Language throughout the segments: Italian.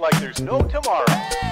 like there's no tomorrow.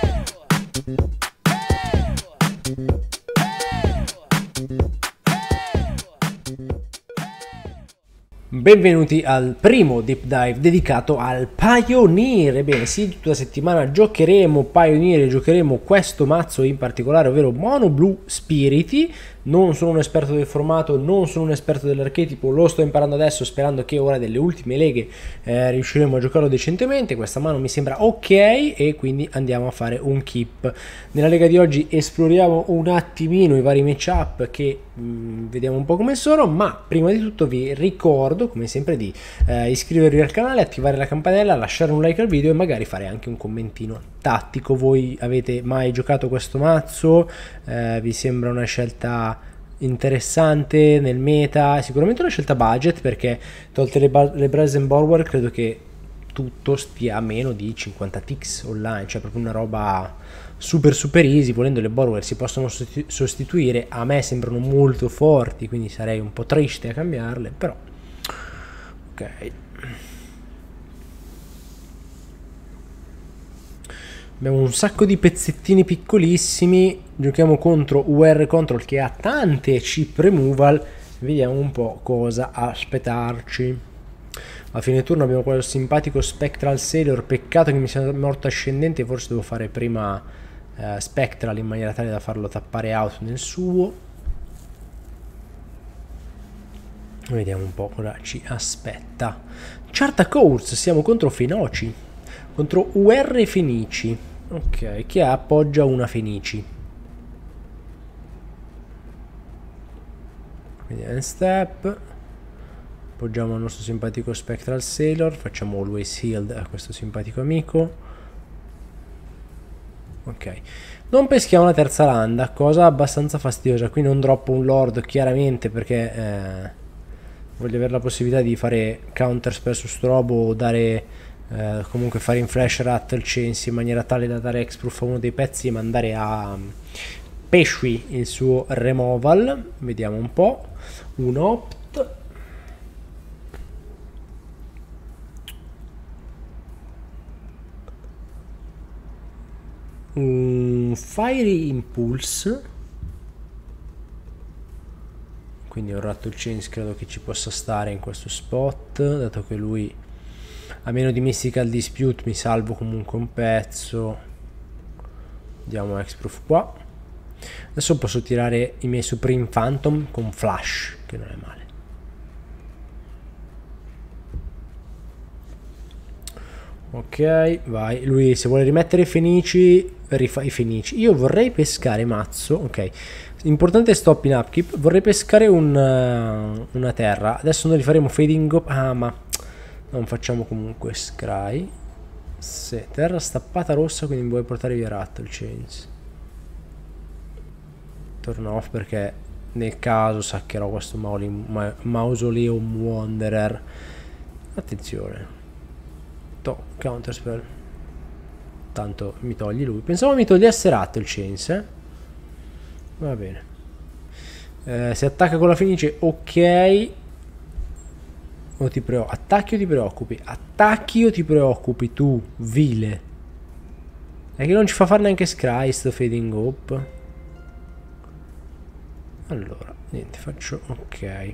Benvenuti al primo deep dive dedicato al Pioneer. Ebbene sì, tutta la settimana giocheremo Pioneer e giocheremo questo mazzo in particolare, ovvero Mono Blue Spiriti. Non sono un esperto del formato, non sono un esperto dell'archetipo, lo sto imparando adesso sperando che ora delle ultime leghe riusciremo a giocarlo decentemente. Questa mano mi sembra ok e quindi andiamo a fare un keep. Nella lega di oggi esploriamo un attimino i vari matchup che vediamo un po' come sono, ma prima di tutto vi ricordo come sempre di iscrivervi al canale, attivare la campanella, lasciare un like al video e magari fare anche un commentino tattico. Voi avete mai giocato questo mazzo? Vi sembra una scelta interessante nel meta? Sicuramente una scelta budget, perché tolte le Brazen Borwar credo che tutto stia a meno di 50 ticks online, cioè proprio una roba super easy. Volendo le Borwar si possono sostituire, a me sembrano molto forti, quindi sarei un po' triste a cambiarle, però ok. Abbiamo un sacco di pezzettini piccolissimi, giochiamo contro UR Control che ha tante chip removal, vediamo un po' cosa aspettarci. A fine turno abbiamo quello simpatico Spectral Sailor, peccato che mi sia morto ascendente, forse devo fare prima Spectral in maniera tale da farlo tappare out nel suo. Vediamo un po' cosa ci aspetta. Charta Course, siamo contro Fenoci, contro UR Fenici, ok, che appoggia una Fenici. Quindi end step, appoggiamo il nostro simpatico Spectral Sailor, facciamo always healed a questo simpatico amico. Ok, non peschiamo la terza landa, cosa abbastanza fastidiosa. Qui non droppo un lord chiaramente perché voglio avere la possibilità di fare counter spell su sto robo o dare comunque fare in flash Rattle Chains in maniera tale da dare Hexproof a uno dei pezzi e mandare a Peshui il suo removal. Vediamo un po'. Un opt, un Fiery Impulse, quindi un Rattle Chains credo che ci possa stare in questo spot, dato che lui a meno di Mystical Dispute mi salvo comunque un pezzo. Diamo Hexproof qua. Adesso posso tirare i miei Supreme Phantom con Flash, che non è male. Ok, vai. Lui se vuole rimettere i Fenici, rifà i Fenici. Io vorrei pescare mazzo, ok. Importante stop in upkeep. Vorrei pescare una terra. Adesso noi li faremo Fading Up. Ah, ma non facciamo comunque Scry. Se terra stappata rossa, quindi mi vuoi portare via Rattle Chains. Turn off perché nel caso saccherò questo Mausoleum Wanderer. Attenzione. Counter spell. Tanto mi togli lui. Pensavo mi togliesse Rattle Chains, va bene. Se attacca con la Fenice, ok. O ti attacchi o ti preoccupi? Attacchi o ti preoccupi tu, vile? È che non ci fa fare neanche Scry sto Fading Hope. Allora, niente, faccio ok.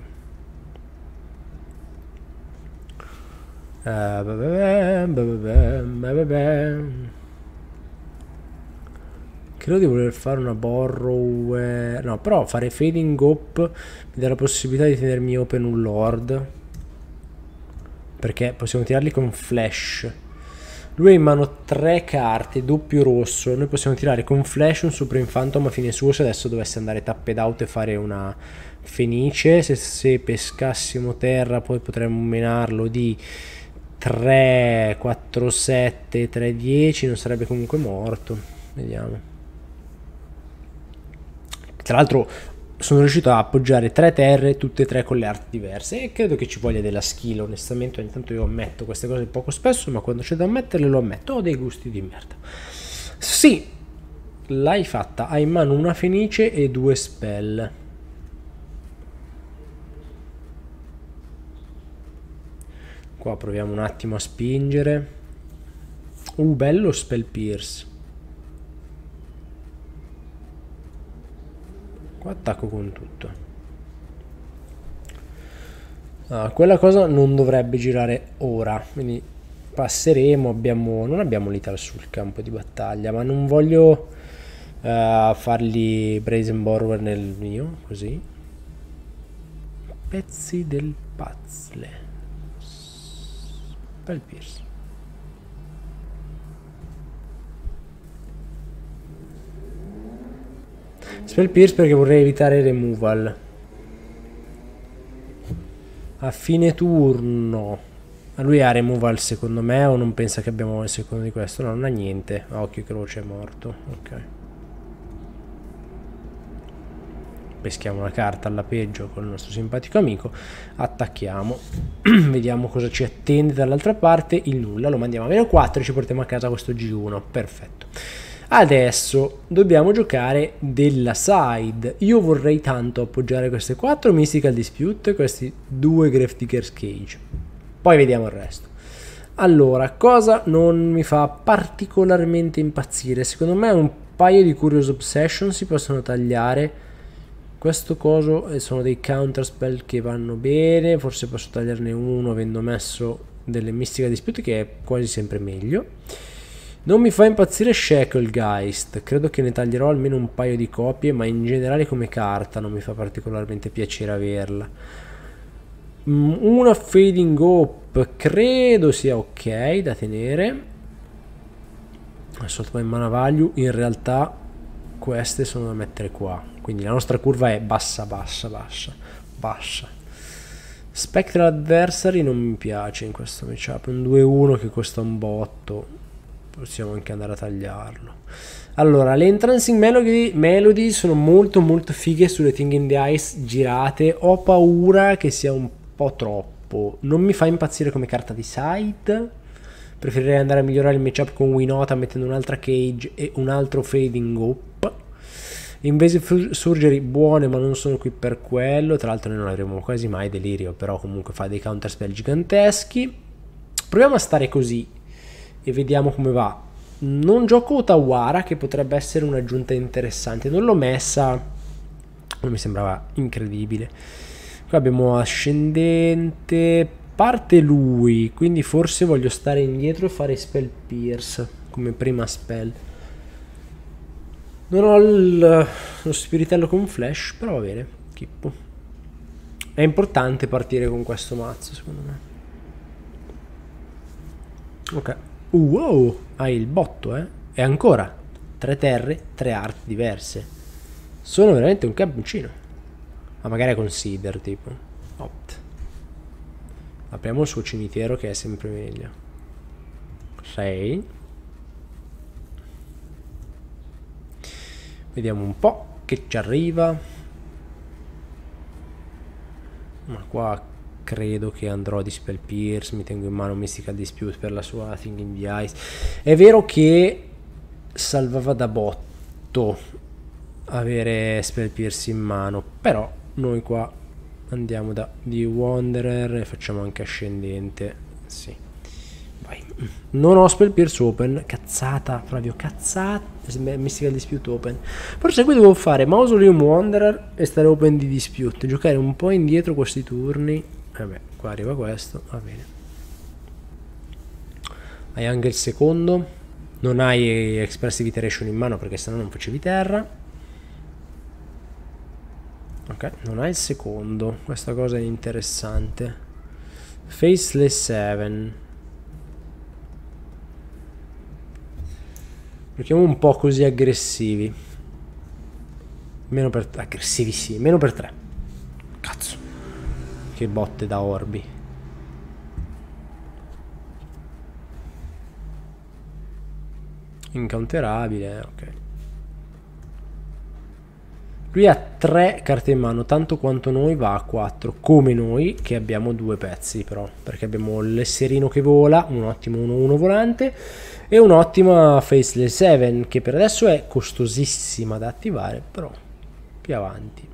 Credo di voler fare una borrow, no, però fare Fading Hope mi dà la possibilità di tenermi open un lord, perché possiamo tirarli con flash. Lui ha in mano 3 carte, doppio rosso. Noi possiamo tirare con flash un Supreme Phantom a fine suo se adesso dovesse andare tapped out e fare una Fenice. Se pescassimo terra poi potremmo menarlo di 3, 4, 7, 3, 10. Non sarebbe comunque morto. Vediamo. Tra l'altro sono riuscito a appoggiare 3 terre, tutte e 3 con le arti diverse, e credo che ci voglia della skill, onestamente. Ogni tanto io ammetto queste cose poco spesso, ma quando c'è da ammetterle lo ammetto. Ho dei gusti di merda. Sì, l'hai fatta. Hai in mano una Fenice e 2 spell. Qua proviamo un attimo a spingere. Bello Spell Pierce. Qua attacco con tutto. Quella cosa non dovrebbe girare ora, quindi passeremo. Non abbiamo Lethal sul campo di battaglia, ma non voglio fargli Brazen Borrower nel mio, così. Pezzi del puzzle. Spell Pierce. Spell Pierce perché vorrei evitare removal. A fine turno. Ma lui ha removal secondo me o non pensa che abbiamo il secondo di questo? No, non ha niente. A occhio e croce è morto. Ok. Peschiamo una carta alla peggio con il nostro simpatico amico. Attacchiamo. Vediamo cosa ci attende dall'altra parte. Il nulla. Lo mandiamo a -4 e ci portiamo a casa questo G1. Perfetto. Adesso dobbiamo giocare della side. Io vorrei tanto appoggiare queste 4 Mystical Dispute e questi 2 Gravedigger's Cage. Poi vediamo il resto. Allora, cosa non mi fa particolarmente impazzire? Secondo me un paio di Curious Obsession si possono tagliare. Questo coso sono dei counter spell che vanno bene. Forse posso tagliarne uno avendo messo delle Mystical Dispute, che è quasi sempre meglio. Non mi fa impazzire Shacklegeist, credo che ne taglierò almeno un paio di copie, ma in generale come carta non mi fa particolarmente piacere averla. Una Fading Hope credo sia ok da tenere. Sotto in mana value, in realtà queste sono da mettere qua, quindi la nostra curva è bassa. Spectral Adversary non mi piace in questo matchup, un 2-1 che costa un botto. Possiamo anche andare a tagliarlo. Allora, le Entrancing Melody sono molto fighe sulle Thing in the Ice girate. Ho paura che sia un po' troppo. Non mi fa impazzire come carta di side. Preferirei andare a migliorare il matchup con Winota mettendo un'altra Cage e un altro Fading Hope. Invasive Surgery buone, ma non sono qui per quello. Tra l'altro noi non avremo quasi mai Delirio, però comunque fa dei counter spell giganteschi. Proviamo a stare così e vediamo come va. Non gioco Otawara, che potrebbe essere un'aggiunta interessante. Non l'ho messa, non mi sembrava incredibile. Qua abbiamo Ascendente, parte lui, quindi forse voglio stare indietro e fare Spell Pierce come prima spell. Non ho lo spiritello con flash, però va bene, chippo. È importante partire con questo mazzo, secondo me. Ok. Wow, hai il botto, eh? E ancora 3 terre, 3 arti diverse. Sono veramente un camponcino. Ma magari consider, tipo. Opt. Apriamo il suo cimitero, che è sempre meglio. 6. Vediamo un po' che ci arriva. Ma qua credo che andrò di Spell Pierce. Mi tengo in mano Mystical Dispute per la sua Thing in the Ice. È vero che salvava da botto avere Spell Pierce in mano, però noi qua andiamo da The Wanderer e facciamo anche Ascendente. Sì, vai. Non ho Spell Pierce open. Cazzata, Flavio, cazzata. Mystical Dispute open. Forse qui devo fare Mausoleum Wanderer e stare open di Dispute, giocare un po' indietro questi turni. Vabbè, qua arriva questo, va bene. Hai anche il secondo. Non hai Expressive Iteration in mano perché sennò non facevi terra. Ok, non hai il secondo. Questa cosa è interessante. Faceless 7. Giochiamo un po' così aggressivi. Meno per... aggressivi sì, meno per 3. Cazzo. Che botte da orbi. Incounterabile, ok. Lui ha 3 carte in mano, tanto quanto noi va a 4, come noi che abbiamo 2 pezzi però, perché abbiamo l'esserino che vola, un ottimo 1-1 volante e un'ottima Faceless 7 che per adesso è costosissima da attivare, però più avanti.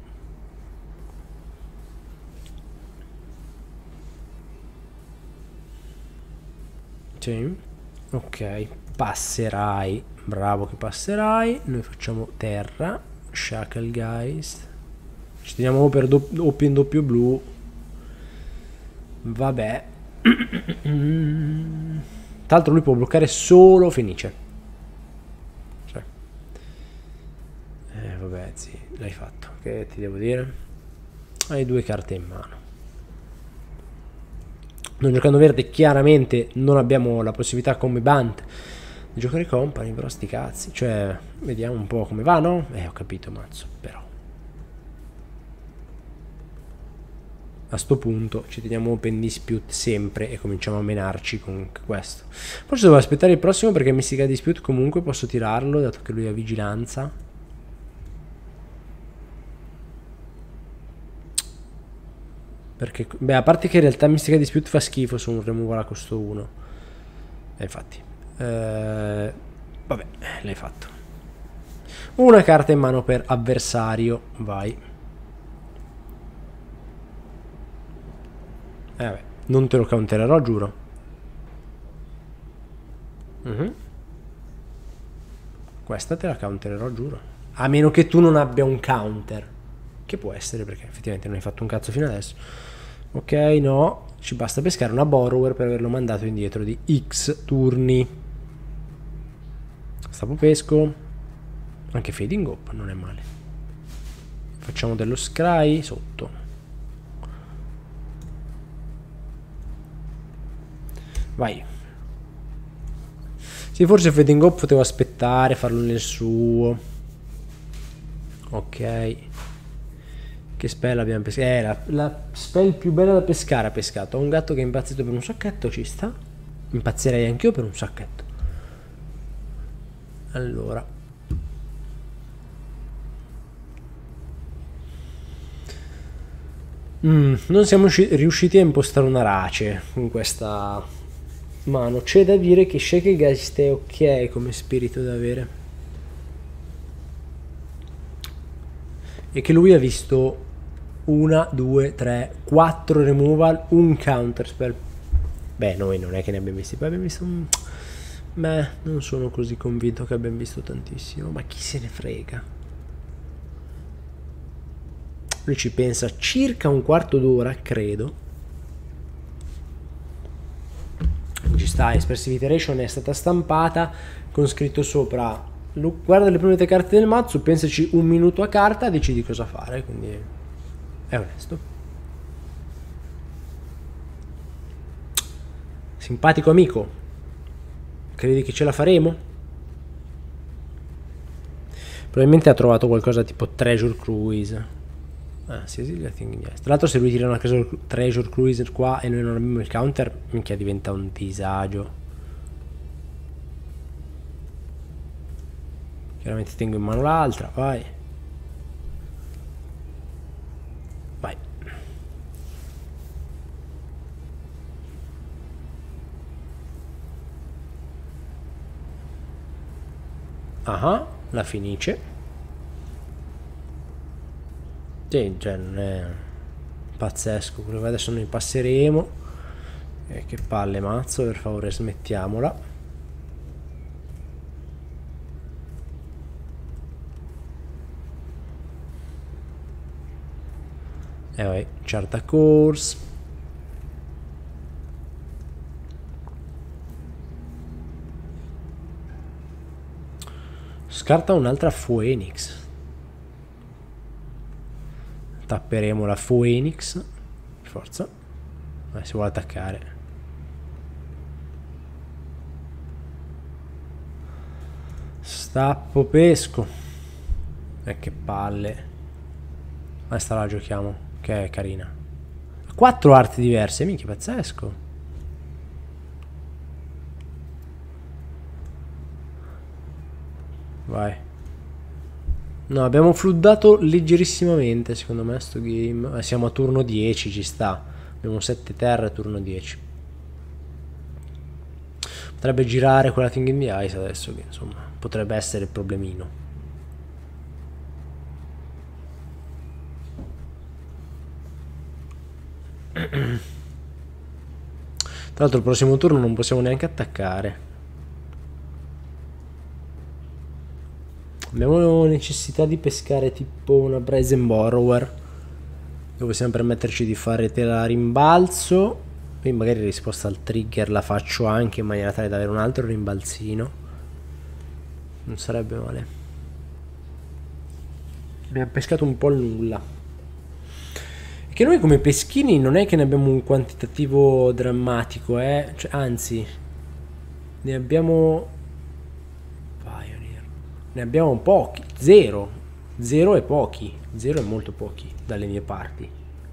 Sì, ok, passerai. Bravo che passerai. Noi facciamo terra. Shacklegeist. Ci teniamo per doppio in doppio blu. Vabbè. Tra l'altro lui può bloccare solo Fenice. Cioè. Vabbè, sì, l'hai fatto. Che ti devo dire? Hai 2 carte in mano. Non giocando verde, chiaramente non abbiamo la possibilità come Bant di giocare company, però sti cazzi. Cioè, vediamo un po' come va, no? Ho capito, mazzo, però. A sto punto ci teniamo open dispute sempre e cominciamo a menarci con questo. Forse devo aspettare il prossimo perché Mystica Dispute comunque posso tirarlo, dato che lui ha vigilanza. Perché, beh, a parte che in realtà Mystica Dispute fa schifo su un removal a costo 1. Infatti. Vabbè, l'hai fatto. Una carta in mano per avversario, vai. Vabbè, non te lo countererò, giuro. Questa te la countererò, giuro. A meno che tu non abbia un counter. Che può essere, perché effettivamente non hai fatto un cazzo fino adesso. Ok, no. Ci basta pescare una borrower per averlo mandato indietro di X turni. Stavo pesco. Anche fading up non è male. Facciamo dello scry sotto. Vai. Sì, forse fading up potevo aspettare, farlo nel suo. Ok. Che spell abbiamo pescato? La spell più bella da pescare ha pescato. Ho un gatto che è impazzito per un sacchetto, ci sta. Impazzirei anch'io per un sacchetto. Allora. Non siamo riusciti a impostare una race con questa mano. C'è da dire che Shacklegeist è ok come spirito da avere. E che lui ha visto 1, 2, 3, 4 removal, un counter spell. Beh, noi non è che ne abbiamo visti, poi abbiamo visto un... Beh, non sono così convinto che abbiamo visto tantissimo, ma chi se ne frega. Lui ci pensa circa un quarto d'ora, credo. Ci sta, Expressive Iteration è stata stampata con scritto sopra: guarda le prime 3 carte del mazzo, pensaci un minuto a carta, decidi cosa fare, quindi è onesto. Simpatico amico, credi che ce la faremo? Probabilmente ha trovato qualcosa tipo Treasure Cruise. Ah, sì, sì, tra l'altro se lui tira una Treasure Cruiser qua e noi non abbiamo il counter, minchia, diventa un disagio. Chiaramente tengo in mano l'altra, vai. Vai. Ah, la Fenice. Sì, cioè non è pazzesco. Adesso noi passeremo. Che palle, mazzo, per favore smettiamola. Vai, certa course. Scarta un'altra Phoenix. Tapperemo la Phoenix. Forza. Si vuole attaccare. Stappo pesco. Che palle. Questa la giochiamo, che è carina. 4 arti diverse, minchia, pazzesco. Vai. No, abbiamo fluddato leggerissimamente, secondo me, sto game. Siamo a turno 10, ci sta. Abbiamo 7 terre, turno 10. Potrebbe girare quella Thing in the Ice adesso, che insomma, potrebbe essere il problemino. Tra l'altro il prossimo turno non possiamo neanche attaccare. Abbiamo necessità di pescare tipo una Brazen Borrower, che possiamo permetterci di fare tela a rimbalzo. Poi magari risposta al trigger la faccio anche in maniera tale da avere un altro rimbalzino. Non sarebbe male. Abbiamo pescato un po' il nulla. Che noi come peschini non è che ne abbiamo un quantitativo drammatico, cioè, anzi, ne abbiamo... Pioneer. Ne abbiamo pochi, zero. Zero e pochi. Zero e molto pochi dalle mie parti.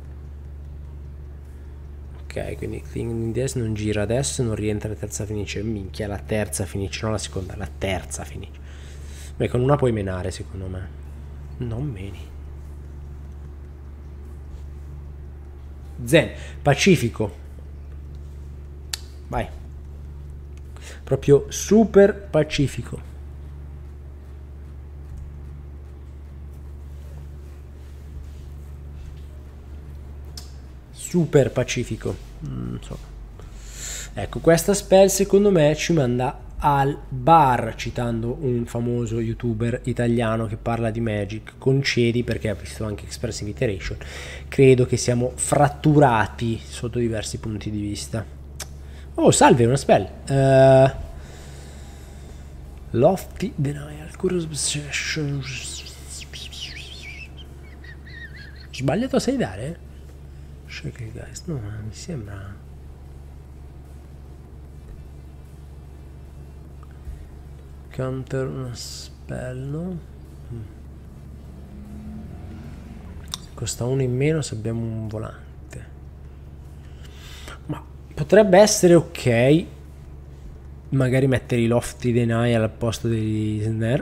Ok, quindi Thing Death non gira adesso, non rientra la terza finice. Minchia, la terza finice, non la seconda, la terza finice. Beh, con una puoi menare secondo me. Non meni. Zen, Pacifico. Vai. Proprio super pacifico. Super pacifico. So. Ecco, questa spell secondo me ci manda al bar, citando un famoso youtuber italiano che parla di Magic. Concedi, perché ha visto anche Expressive Iteration. Credo che siamo fratturati sotto diversi punti di vista. Oh, salve, una spell. Lofty Denial. Sbagliato a 6 dare? Shaker Geist, no, mi sembra... Counter una spell, no? Costa uno in meno se abbiamo un volante. Ma potrebbe essere ok magari mettere i Lofty Denial al posto dei Snare.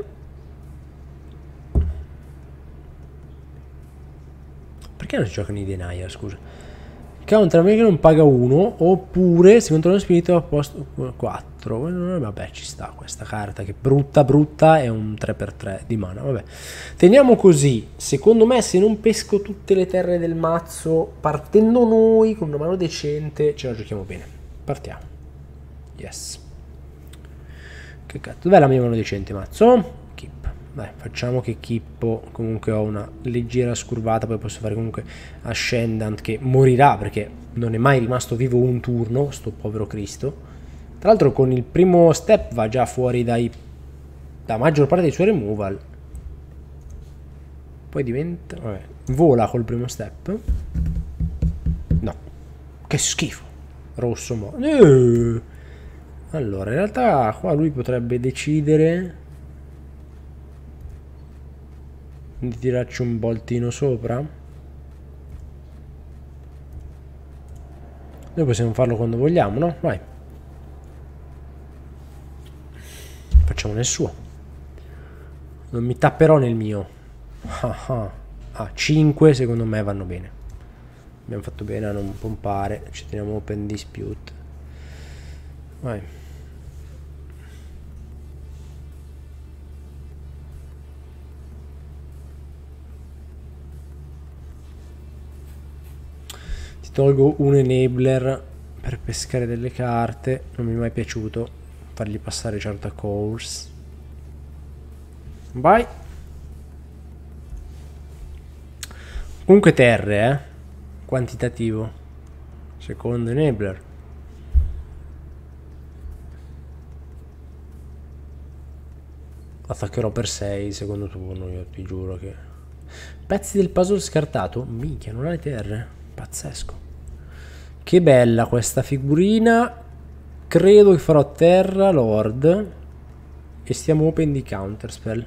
Perché non si giocano i Denial, scusa? Counter a me che non paga 1, oppure se controlla lo spirito a posto 4. Vabbè, ci sta questa carta che brutta è un 3x3 di mana. Vabbè, teniamo così. Secondo me, se non pesco tutte le terre del mazzo, partendo noi con una mano decente, ce la giochiamo bene. Partiamo. Yes. Che cazzo, dov'è la mia mano decente, mazzo? Keep. Beh, facciamo che Kippo, comunque ho una leggera scurvata, poi posso fare comunque Ascendant che morirà perché non è mai rimasto vivo un turno, sto povero Cristo. Tra l'altro con il primo step va già fuori da maggior parte dei suoi removal. Poi diventa... vabbè, vola col primo step. No. Che schifo. Rosso mo... Allora, in realtà qua lui potrebbe decidere... di tirarci un boltino sopra. Noi possiamo farlo quando vogliamo, no? Vai. Facciamo nel suo. Non mi tapperò nel mio. Ah, 5 secondo me vanno bene. Abbiamo fatto bene a non pompare. Ci teniamo open dispute. Vai. Tolgo un enabler per pescare delle carte. Non mi è mai piaciuto fargli passare certa course. Vai. Comunque terre, quantitativo. Secondo enabler. Attaccherò per 6 secondo turno, io ti giuro che... Pezzi del puzzle scartato? Minchia, non hai terre? Pazzesco. Che bella questa figurina. Credo che farò terra lord e stiamo open di counterspell.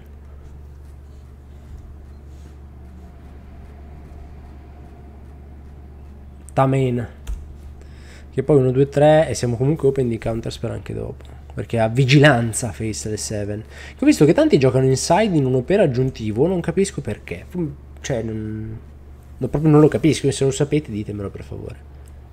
Tamen. Che poi 1, 2, 3 e siamo comunque open di counterspell anche dopo. Perché ha vigilanza Faceless 7. Ho visto che tanti giocano inside in un opera aggiuntivo, non capisco perché. Cioè, proprio non lo capisco, se lo sapete ditemelo per favore.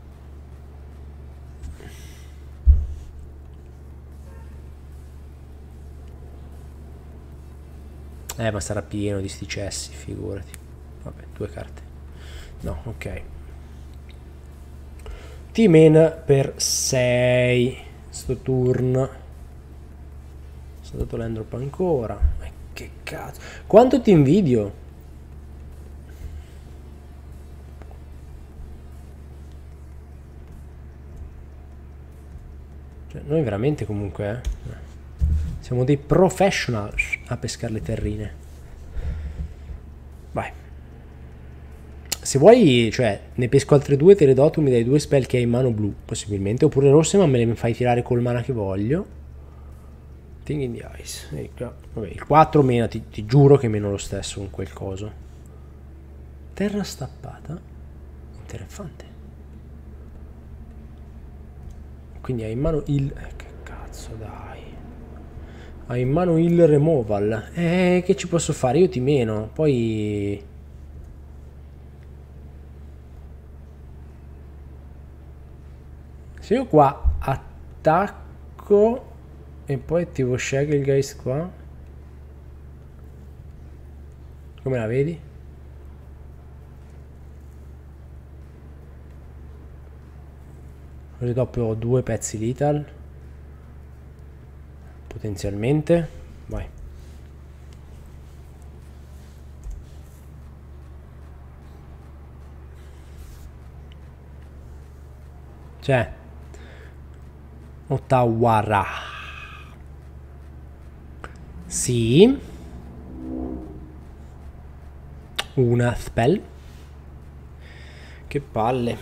Ma sarà pieno di sti cessi, figurati. Vabbè, 2 carte. No, ok. T-Man per 6. Sto turno. Sono dato l'endrop ancora. Che cazzo. Quanto ti invidio. Cioè, noi veramente comunque siamo dei professionals a pescare le terrine. Vai. Se vuoi, cioè, ne pesco altre due, te le do, tu mi dai due spell che hai in mano blu, possibilmente, oppure rosse, ma me le fai tirare col mana che voglio. Thing in the Ice. Vabbè, il 4 meno, ti giuro che meno lo stesso con quel coso. Terra stappata. Interessante. Quindi hai in mano il... che cazzo, dai. Hai in mano il removal. Che ci posso fare? Io ti meno. Poi... se io qua attacco... e poi attivo Shag il Geist qua. Come la vedi? Così dopo ho due pezzi lethal. Potenzialmente. Vai. Cioè. Ottawara. Sì. Una spell. Che palle.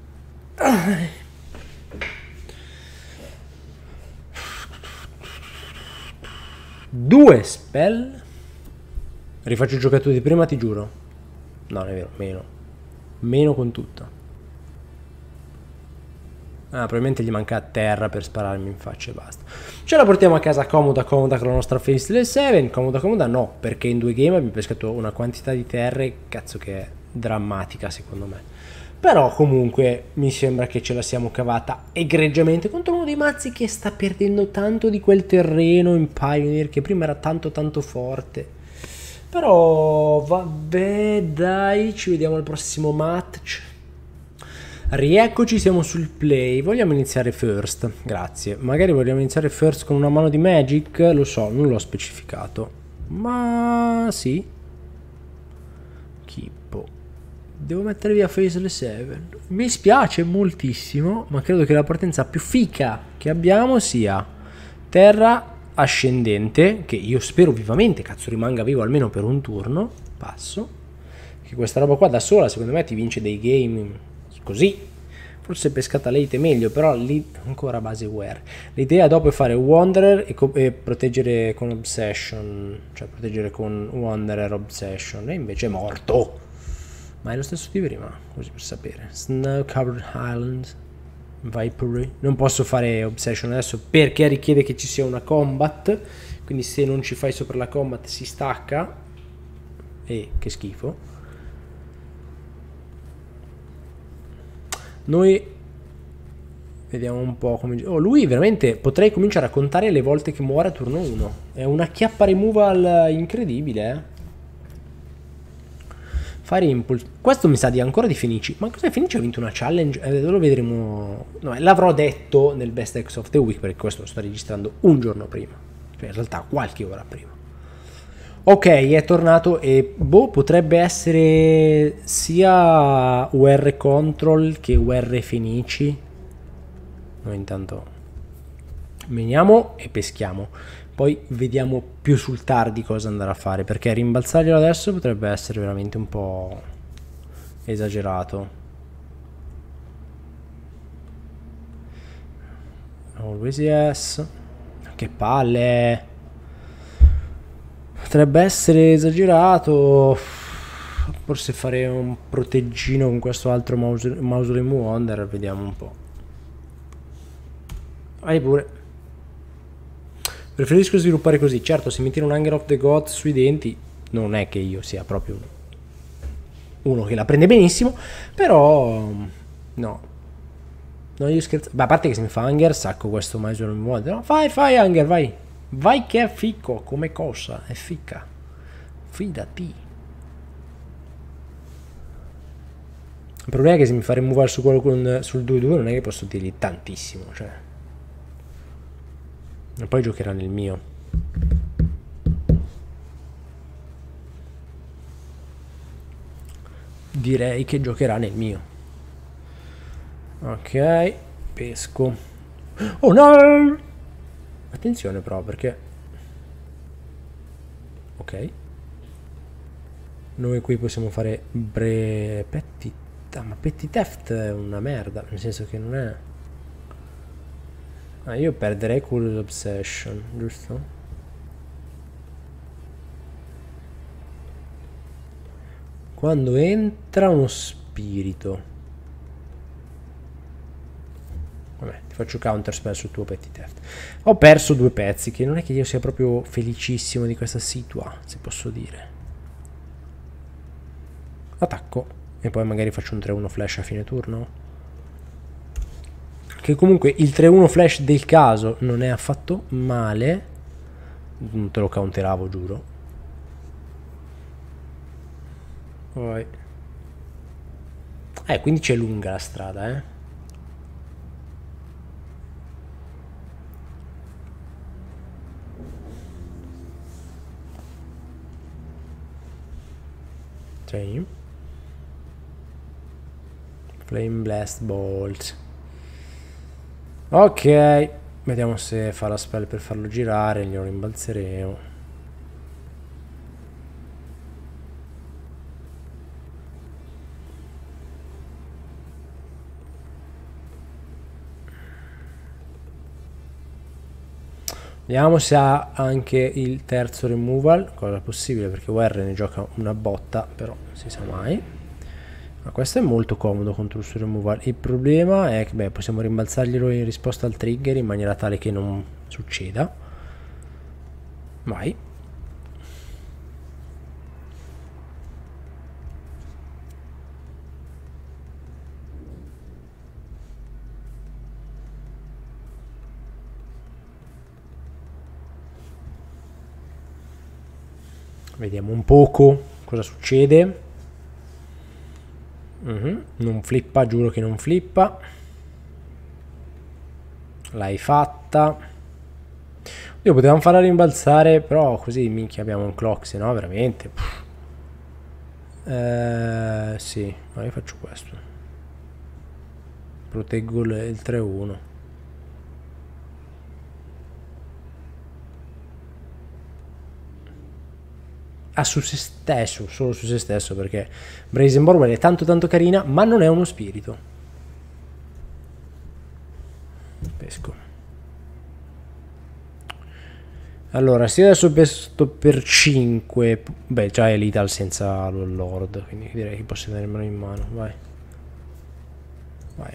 Due spell. Rifaccio il giocatore di prima, ti giuro. No, non è vero, meno. Meno con tutto. Ah, probabilmente gli manca a terra per spararmi in faccia e basta. Ce la portiamo a casa comoda con la nostra Face del 7. Comoda no, perché in 2 game abbiamo pescato una quantità di terre, cazzo, che è drammatica secondo me. Però comunque mi sembra che ce la siamo cavata egregiamente contro uno dei mazzi che sta perdendo tanto di quel terreno in Pioneer, che prima era tanto forte. Però vabbè, dai, ci vediamo al prossimo match. Rieccoci, siamo sul play. Vogliamo iniziare first? Grazie. Magari vogliamo iniziare first con una mano di Magic? Lo so, non l'ho specificato. Ma sì. Chippo. Devo mettere via Face 7. Mi spiace moltissimo, ma credo che la partenza più fica che abbiamo sia terra ascendente, che io spero vivamente cazzo rimanga vivo almeno per un turno. Passo. Che questa roba qua da sola secondo me ti vince dei game così. Forse pescata late è meglio, però lì ancora base wear. L'idea dopo è fare Wanderer e proteggere con Obsession, cioè proteggere con Wanderer Obsession, e invece è morto. Ma è lo stesso di prima, così per sapere. Snow Covered Highlands, Vipery. Non posso fare Obsession adesso perché richiede che ci sia una combat, quindi se non ci fai sopra la combat si stacca. E che schifo. Noi vediamo un po' come... Oh, lui veramente potrei cominciare a contare le volte che muore a turno 1. È una chiappa removal incredibile, eh. Fire Impulse. Questo mi sa di ancora di Fenici. Ma cos'è? Fenici ha vinto una challenge? Lo vedremo... No, l'avrò detto nel Best X of the Week, perché questo lo sto registrando un giorno prima. Cioè in realtà qualche ora prima. Ok, è tornato e boh, potrebbe essere sia UR Control che UR Fenici. Noi intanto meniamo e peschiamo. Poi vediamo più sul tardi cosa andare a fare, perché rimbalzarglielo adesso potrebbe essere veramente un po' esagerato. Always yes. Che palle. Potrebbe essere esagerato. Forse fare un proteggino con questo altro Mausoleum Wonder. Vediamo un po'. Vai pure. Preferisco sviluppare così. Certo, se mi tira un Anger of the Gods sui denti, non è che io sia proprio uno che la prende benissimo. Però no. No, io scherzo. Beh, a parte che se mi fa Anger sacco questo Mausoleum Wonder. No, fai Anger, vai. Vai che è fico come cosa, è fica. Fidati. Il problema è che se mi fa removare su quello sul 2-2 non è che posso dirgli tantissimo, cioè. E poi giocherà nel mio. direi che giocherà nel mio. Ok, pesco. Oh no! Attenzione però perché... Ok. Noi qui possiamo fare petty... Ah, ma petty theft è una merda, nel senso che non è... Ah, io perderei Curious Obsession, giusto? Quando entra uno spirito. Vabbè, ti faccio counter spell sul tuo petty theft. Ho perso 2 pezzi, che non è che io sia proprio felicissimo di questa situa, se posso dire. Attacco. E poi magari faccio un 3-1 flash a fine turno. Che comunque il 3-1 flash del caso non è affatto male. Non te lo counteravo, giuro. Poi... quindi c'è lunga la strada, eh. Sì. Flame Blast Bolt. Ok. Vediamo se fa la spell per farlo girare. Glielo rimbalzeremo. Vediamo se ha anche il terzo removal, cosa è possibile perché WR ne gioca una botta, però non si sa mai. Ma questo è molto comodo contro il suo removal. Il problema è che possiamo rimbalzarglielo in risposta al trigger in maniera tale che non succeda. Vai. Vediamo un poco cosa succede. Non flippa, giuro che non flippa. L'hai fatta. Io potevamo farla rimbalzare, però così minchia abbiamo un clock, se no veramente. Sì, ma io faccio questo. Proteggo il 3-1. Su se stesso, solo su se stesso, perché Brazen Borwell è tanto tanto carina, ma non è uno spirito. Pesco. Allora, se adesso pesto per 5, beh, già è lethal senza lo Lord, quindi direi che posso tenermelo in mano, vai. Vai.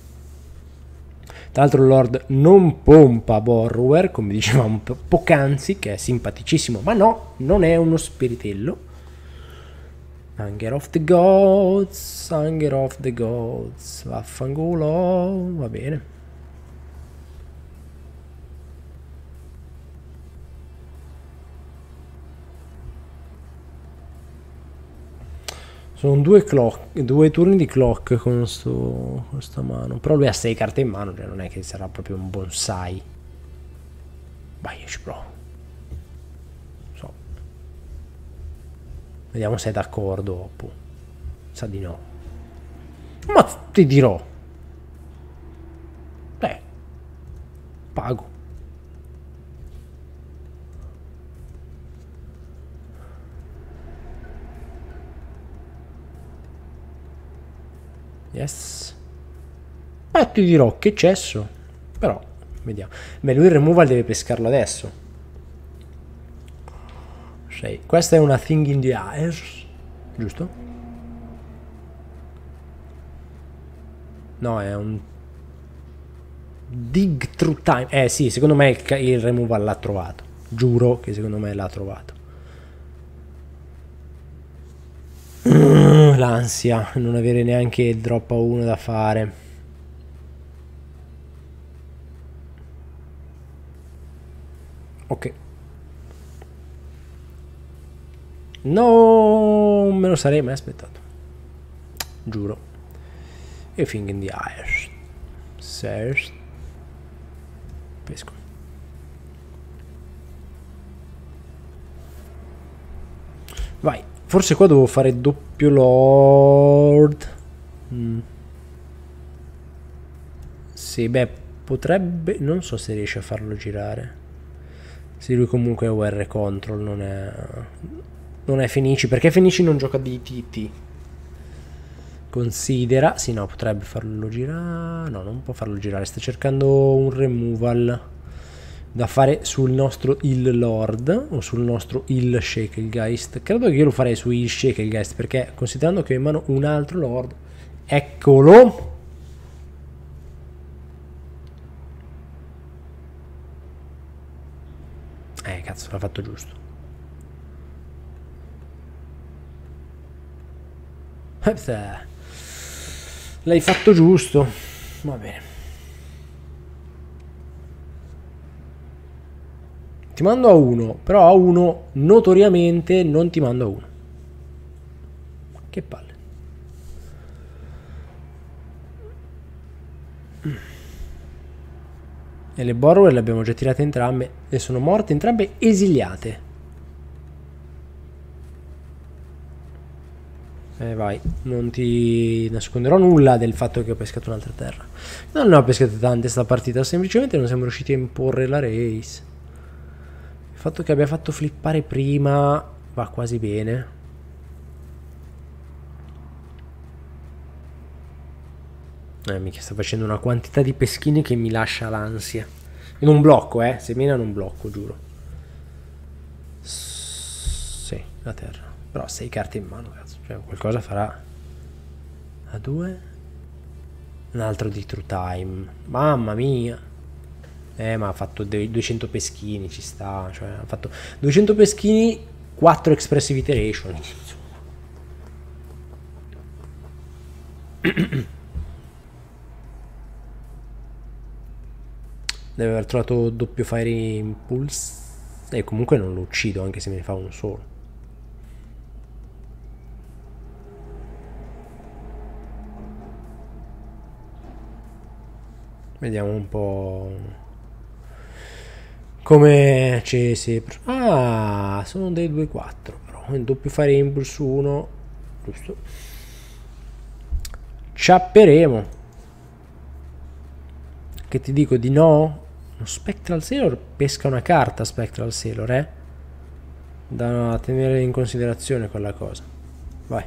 Tra l'altro il Lord non pompa Borrower, come dicevamo poc'anzi, che è simpaticissimo, ma no, non è uno spiritello. Anger of the Gods, Anger of the Gods, vaffanculo, va bene. Sono 2 turni di clock con questa mano. Però lui ha 6 carte in mano, cioè non è che sarà proprio un bonsai. Vai, io ci provo. So. Vediamo se è d'accordo dopo. Sa di no. Ma ti dirò. Pago. Yes. Ti dirò che cesso. Però, vediamo. Beh, lui il removal deve pescarlo adesso. 6. Questa è una Thing in the Eyes. Giusto? No, è un... Dig Through Time. Sì, secondo me il removal l'ha trovato. Giuro che secondo me l'ha trovato. L'ansia, non avere neanche il drop a 1 da fare. Ok. Non me lo sarei mai aspettato. Giuro. E Thing in the Eyes. Search. Pesco. Vai. Forse qua devo fare doppio lord. Sì, beh, potrebbe... Non so se riesce a farlo girare. Sì, lui comunque è UR control, non è Fenici, perché Fenici non gioca di TT. Considera... Sì, no, potrebbe farlo girare... No, non può farlo girare, sta cercando un removal da fare sul nostro Hill Lord o sul nostro Hill Shakelgeist. Credo che io lo farei su Hill Shakelgeist, perché considerando che ho in mano un altro Lord... Eccolo! Cazzo, l'ha fatto giusto. L'hai fatto giusto. Va bene. Ti mando a 1, però a 1 notoriamente non ti mando a 1. Che palle. E le Borrower le abbiamo già tirate entrambe e sono morte entrambe esiliate. Vai, non ti nasconderò nulla del fatto che ho pescato un'altra terra. Non ne ho pescate tante sta partita, semplicemente non siamo riusciti a imporre la race. Il fatto che abbia fatto flippare prima va quasi bene. Mica sta facendo una quantità di peschini che mi lascia l'ansia. E non blocco, se mena non blocco, giuro. Sì, la terra. Però 6 carte in mano, cazzo. Cioè, qualcosa farà. A 2. Un altro di True Time. Mamma mia. Ma ha fatto 200 peschini, ci sta. Cioè, ha fatto 200 peschini, 4 Expressive Iteration. Deve aver trovato doppio Fire Impulse. E comunque non lo uccido, anche se me ne fa uno solo. Vediamo un po' come ci si... Ah, sono dei 2-4 però. Il doppio Fire Impulse 1. Giusto. Ciapperemo. Che ti dico di no? Uno Spectral Sailor pesca una carta Spectral Sailor, da tenere in considerazione quella cosa. Vai.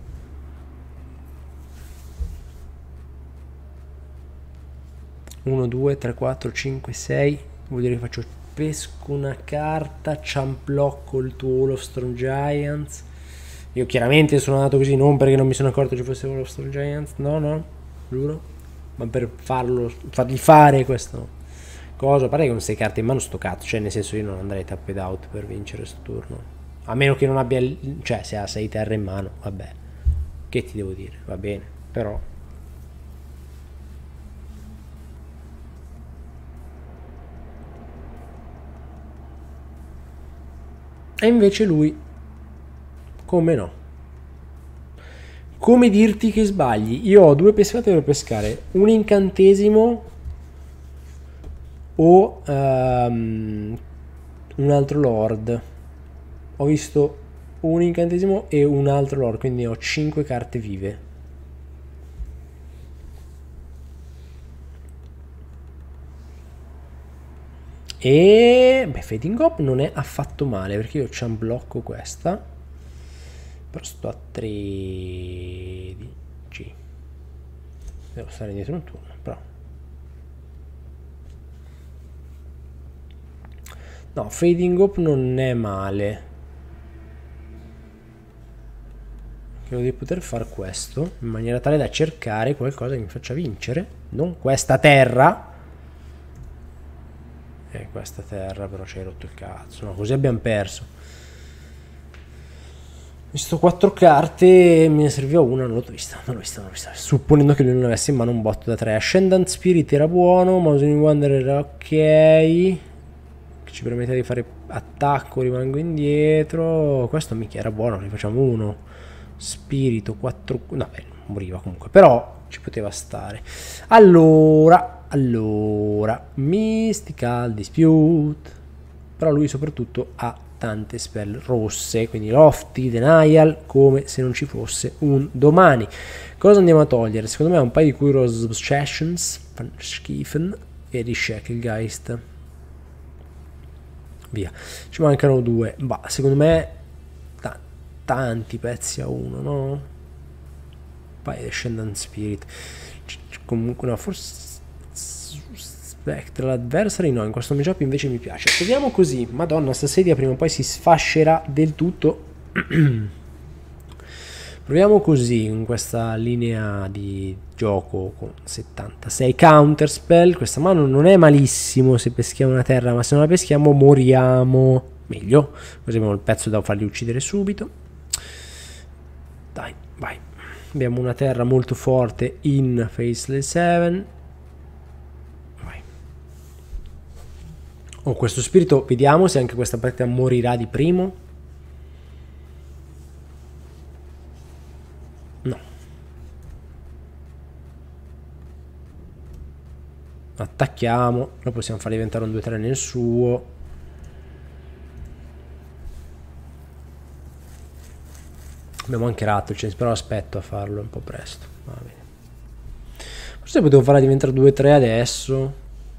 Uno, 2, 3, 4, 5, 6. Vuol dire che faccio pesco una carta, ciamplocco il tuo Wall of Storm Giants. Io chiaramente sono andato così non perché non mi sono accorto ci fosse Wall of Storm Giants. No, giuro. Ma per fargli fare questo cosa. Pare che con 6 carte in mano sto cazzo. Cioè nel senso io non andrei tapped out per vincere sto turno. A meno che non abbia... Cioè se ha 6 terre in mano, vabbè. Che ti devo dire? Va bene. Però... E invece lui, come no? Come dirti che sbagli? Io ho 2 pescate per pescare, un incantesimo o un altro lord. Ho visto un incantesimo e un altro lord, quindi ho 5 carte vive. E beh, Fading Up non è affatto male perché io ci blocco questa, però sto a 13. Devo stare indietro un turno, però no, Fading Up non è male. Credo di poter fare questo in maniera tale da cercare qualcosa che mi faccia vincere, non questa terra. Questa terra però ci hai rotto il cazzo. No, così abbiamo perso. Visto 4 carte, me ne serviva una, non l'ho vista. Supponendo che lui non avesse in mano un botto da 3. Ascendant Spirit era buono, Mausoleum Wanderer era ok, che ci permette di fare attacco, rimango indietro. Questo mica era buono, ne facciamo uno. Spirito 4. No, beh, moriva comunque, però ci poteva stare. Allora, Mystical Dispute. Però lui soprattutto ha tante spell rosse, quindi Lofty, Denial, come se non ci fosse un domani. Cosa andiamo a togliere? Secondo me un paio di Kuros Sessions, Van Schiefen e di Shacklegeist. Via. Ci mancano 2. Bah, secondo me tanti pezzi a uno, no? Poi Descendant Spirit. Comunque no, forse Spectral Adversary no, in questo matchup invece mi piace. Proviamo così. Madonna, sta sedia prima o poi si sfascerà del tutto. Proviamo così in questa linea di gioco con 76 counterspell. Questa mano non è malissimo se peschiamo una terra, ma se non la peschiamo moriamo. Meglio, così abbiamo il pezzo da farli uccidere subito. Dai, vai. Abbiamo una terra molto forte in Faceless 7. Oh, questo spirito, vediamo se anche questa partita morirà di primo. No. Attacchiamo, lo possiamo far diventare un 2-3 nel suo. Abbiamo anche Rattlechance, però aspetto a farlo un po' presto. Va bene. Forse potevo farla diventare 2-3 adesso.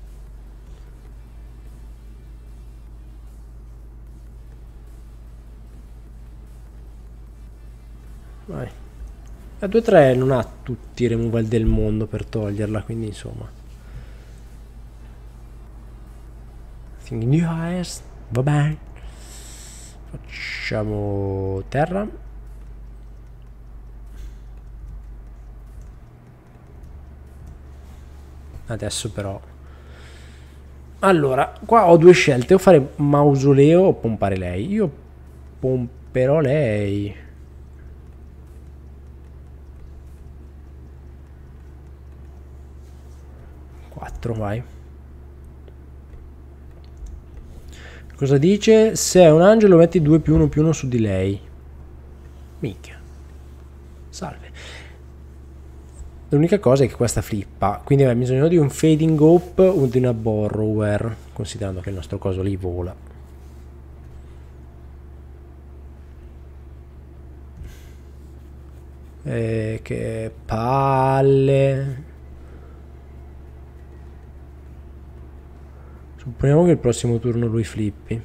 Vai. La 2-3 non ha tutti i removal del mondo per toglierla, quindi insomma. Thinking you highest. Va bene. Facciamo terra. Adesso però. Allora, qua ho due scelte. O fare mausoleo o pompare lei. Io pomperò lei. Vai. Cosa dice? Se è un angelo metti 2+1+1 su di lei. Minchia. Salve. L'unica cosa è che questa flippa, quindi abbiamo bisogno di un Fading Hope o di una Borrower, considerando che il nostro coso lì vola. Che palle. Supponiamo che il prossimo turno lui flippi.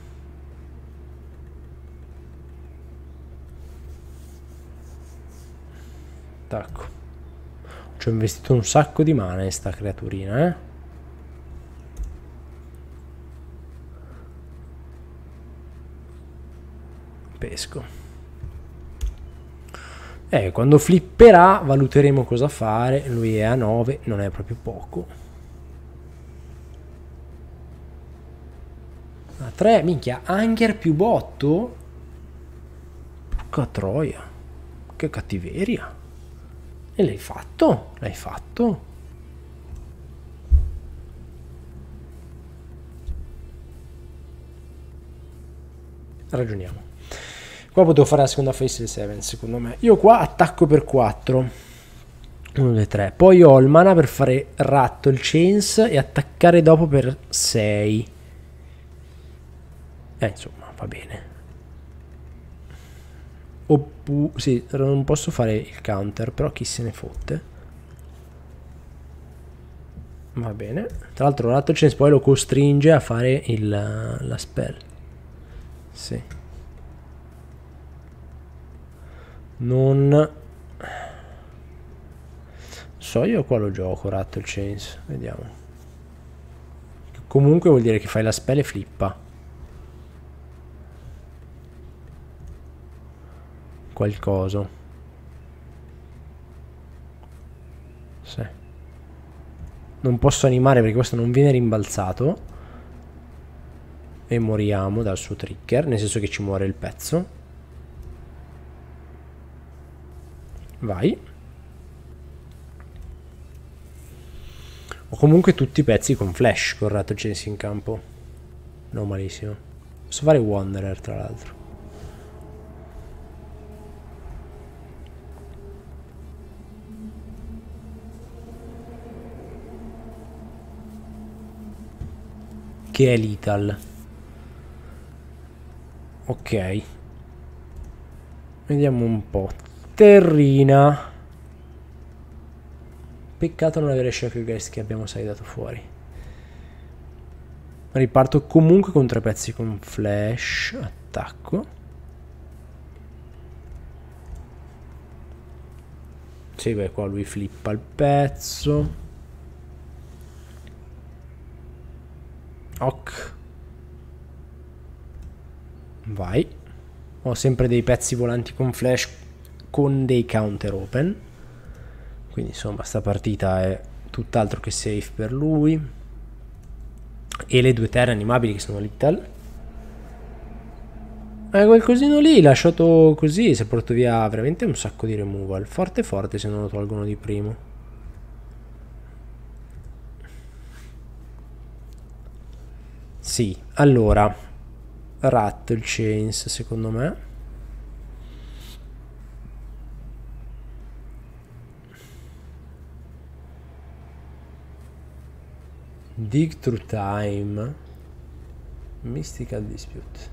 Tacco. Ci ho investito un sacco di mana in sta creaturina, Pesco. Quando flipperà valuteremo cosa fare. Lui è a 9, non è proprio poco. A 3, minchia, Anger più botto? Porca troia. Che cattiveria. E l'hai fatto? L'hai fatto? Ragioniamo. Qua potevo fare la seconda Faceless 7, secondo me. Io qua attacco per 4. 1, 2, 3. Poi ho il mana per fare Rattlechance e attaccare dopo per 6. Insomma, va bene. Oppure, sì, non posso fare il counter, però chi se ne fotte. Va bene. Tra l'altro Rattlechance poi lo costringe a fare la spell. Sì. Non so, io qua lo gioco Rattlechance. Vediamo. Comunque vuol dire che fai la spell e flippa. Qualcosa. Sì. Non posso animare perché questo non viene rimbalzato. E moriamo dal suo trigger, nel senso che ci muore il pezzo. Vai. Ho comunque tutti i pezzi con flash con Rattlechance in campo. Non malissimo. Posso fare Wanderer tra l'altro. Che è lethal. Ok. Vediamo un po'. Terrina. Peccato non avere Shackle Guest che abbiamo dato fuori. Riparto comunque con 3 pezzi con flash. Attacco. Sì, beh, qua lui flippa il pezzo. Ok. Vai. Ho sempre dei pezzi volanti con flash con dei counter open. Quindi insomma sta partita è tutt'altro che safe per lui. E le 2 terre animabili che sono lethal. Quel cosino lì lasciato così si è portato via veramente un sacco di removal. Forte forte se non lo tolgono di primo. Sì, allora Rattle Chains secondo me. Dig Through Time. Mystical Dispute.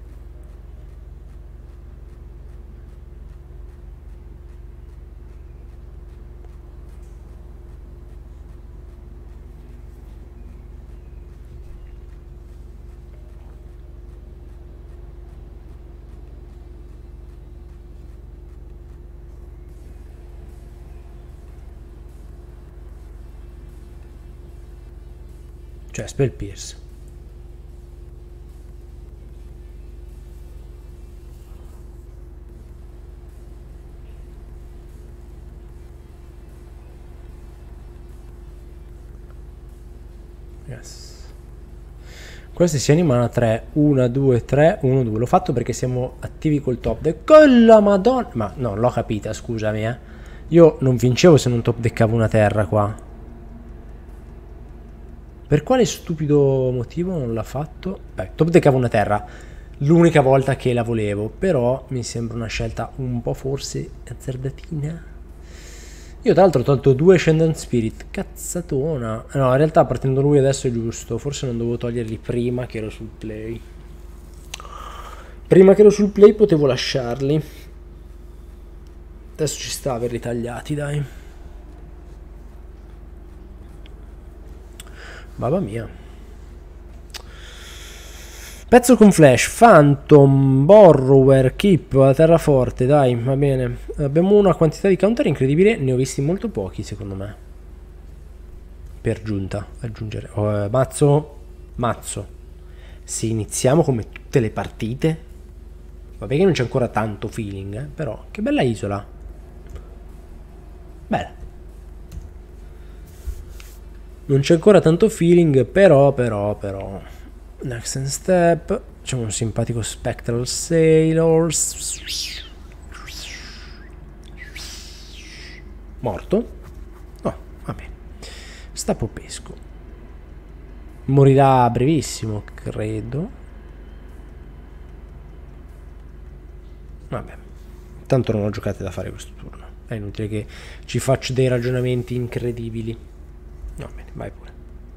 Cioè Spell Pierce. Yes. Questi si animano a 3. 1, 2, 3, 1, 2. L'ho fatto perché siamo attivi col top deck. Con la madonna. Ma no, l'ho capita, scusami, Io non vincevo se non top deckavo una terra qua. Per quale stupido motivo non l'ha fatto? Beh, top deckavo una terra. L'unica volta che la volevo. Però mi sembra una scelta un po' forse azzardatina. Io tra l'altro ho tolto 2 Ascendant Spirit. Cazzatona. No, in realtà partendo lui adesso è giusto. Forse non dovevo toglierli prima che ero sul play. Prima che ero sul play potevo lasciarli. Adesso ci sta averli tagliati, dai. Mamma mia. Pezzo con flash, Phantom, Borrower, Keep, la terraforte, dai, va bene. Abbiamo una quantità di counter incredibile, ne ho visti molto pochi secondo me. Per giunta, aggiungere. Mazzo. Se iniziamo come tutte le partite. Vabbè che non c'è ancora tanto feeling, però. Che bella isola. Bella. Non c'è ancora tanto feeling, però. Next and step. Facciamo un simpatico Spectral Sailors. Morto? No, va bene. Sta popesco. Morirà a brevissimo, credo. Vabbè. Tanto non ho giocate da fare questo turno. È inutile che ci faccio dei ragionamenti incredibili. Va bene, vai pure.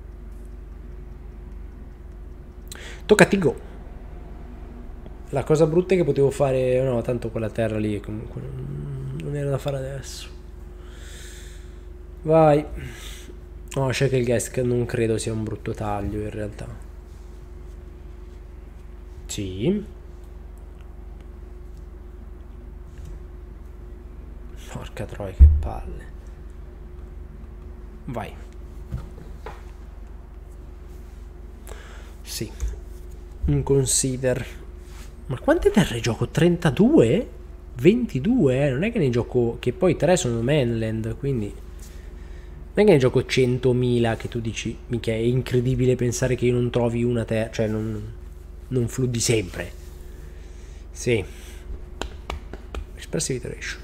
Toccati go. La cosa brutta è che potevo fare. No, tanto quella terra lì comunque non era da fare adesso. Vai. No, Shackle Guest non credo sia un brutto taglio in realtà. Sì. Porca troia, che palle. Vai. Sì. Un consider. Ma quante terre gioco? 32? 22? Non è che ne gioco. Che poi 3 sono mainland, quindi. Non è che ne gioco 100.000 che tu dici. Mica è incredibile pensare che io non trovi una terra. Cioè non fluddi sempre. Sì. Expressive Iteration.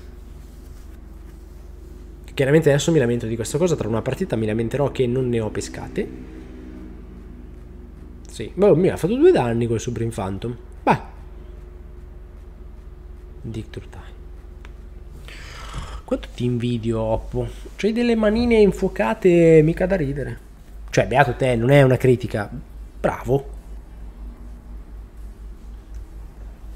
Chiaramente adesso mi lamento di questa cosa. Tra una partita mi lamenterò che non ne ho pescate. Sì. Ma mi ha fatto 2 danni col Supreme Phantom. Beh. Dictor Time. Quanto ti invidio, Oppo. C'hai delle manine infuocate mica da ridere. Cioè, beato te, non è una critica. Bravo.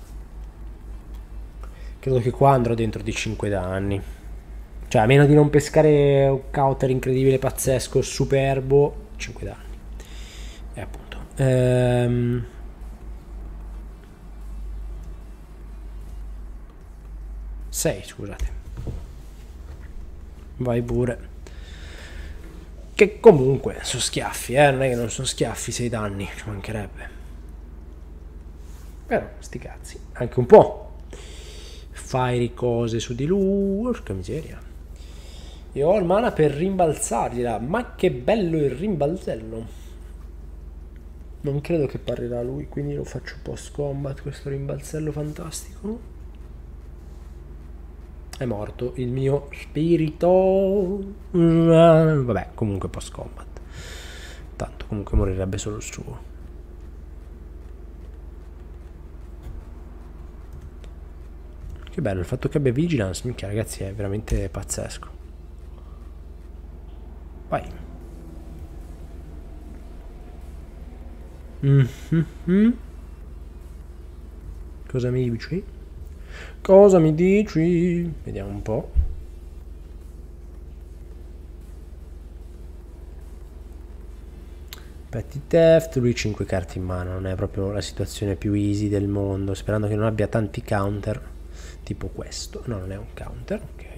Credo che qua andrò dentro di 5 danni. Cioè, a meno di non pescare un counter incredibile, pazzesco, superbo, 5 danni. E appunto. 6, scusate. Vai pure. Che comunque sono schiaffi, non è che non sono schiaffi 6 danni, ci mancherebbe. Però, sti cazzi, anche un po'. Fai cose su di lui, porca miseria. E ho il mana per rimbalzargliela, ma che bello il rimbalzello. Non credo che parlerà lui, quindi lo faccio post combat questo rimbalzello fantastico. È morto il mio spirito. Vabbè, comunque post combat. Tanto comunque morirebbe solo il suo. Che bello il fatto che abbia vigilance, minchia ragazzi, è veramente pazzesco. Vai. Cosa mi dici? Cosa mi dici? Vediamo un po'. Petty Theft, lui 5 carte in mano, non è proprio la situazione più easy del mondo, sperando che non abbia tanti counter, tipo questo. No, non è un counter, ok.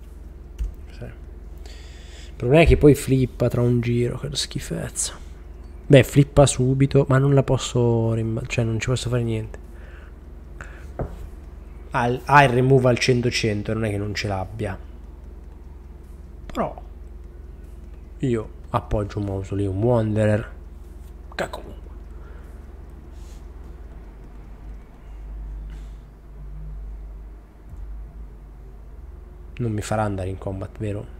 Il problema è che poi flippa tra un giro, che schifezza. Beh, flippa subito, ma non la posso, cioè non ci posso fare niente. Ha il remove al 100-100, non è che non ce l'abbia. Però io appoggio un Mausoleum Wanderer. Che comunque non mi farà andare in combat, vero?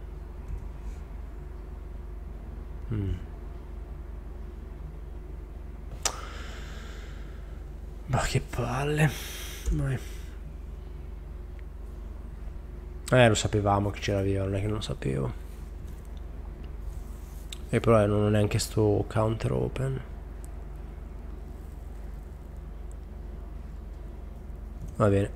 Ma che palle. Vai. Lo sapevamo che ce l'aveva, non è che non lo sapevo. E però non ho neanche sto counter open. Va bene.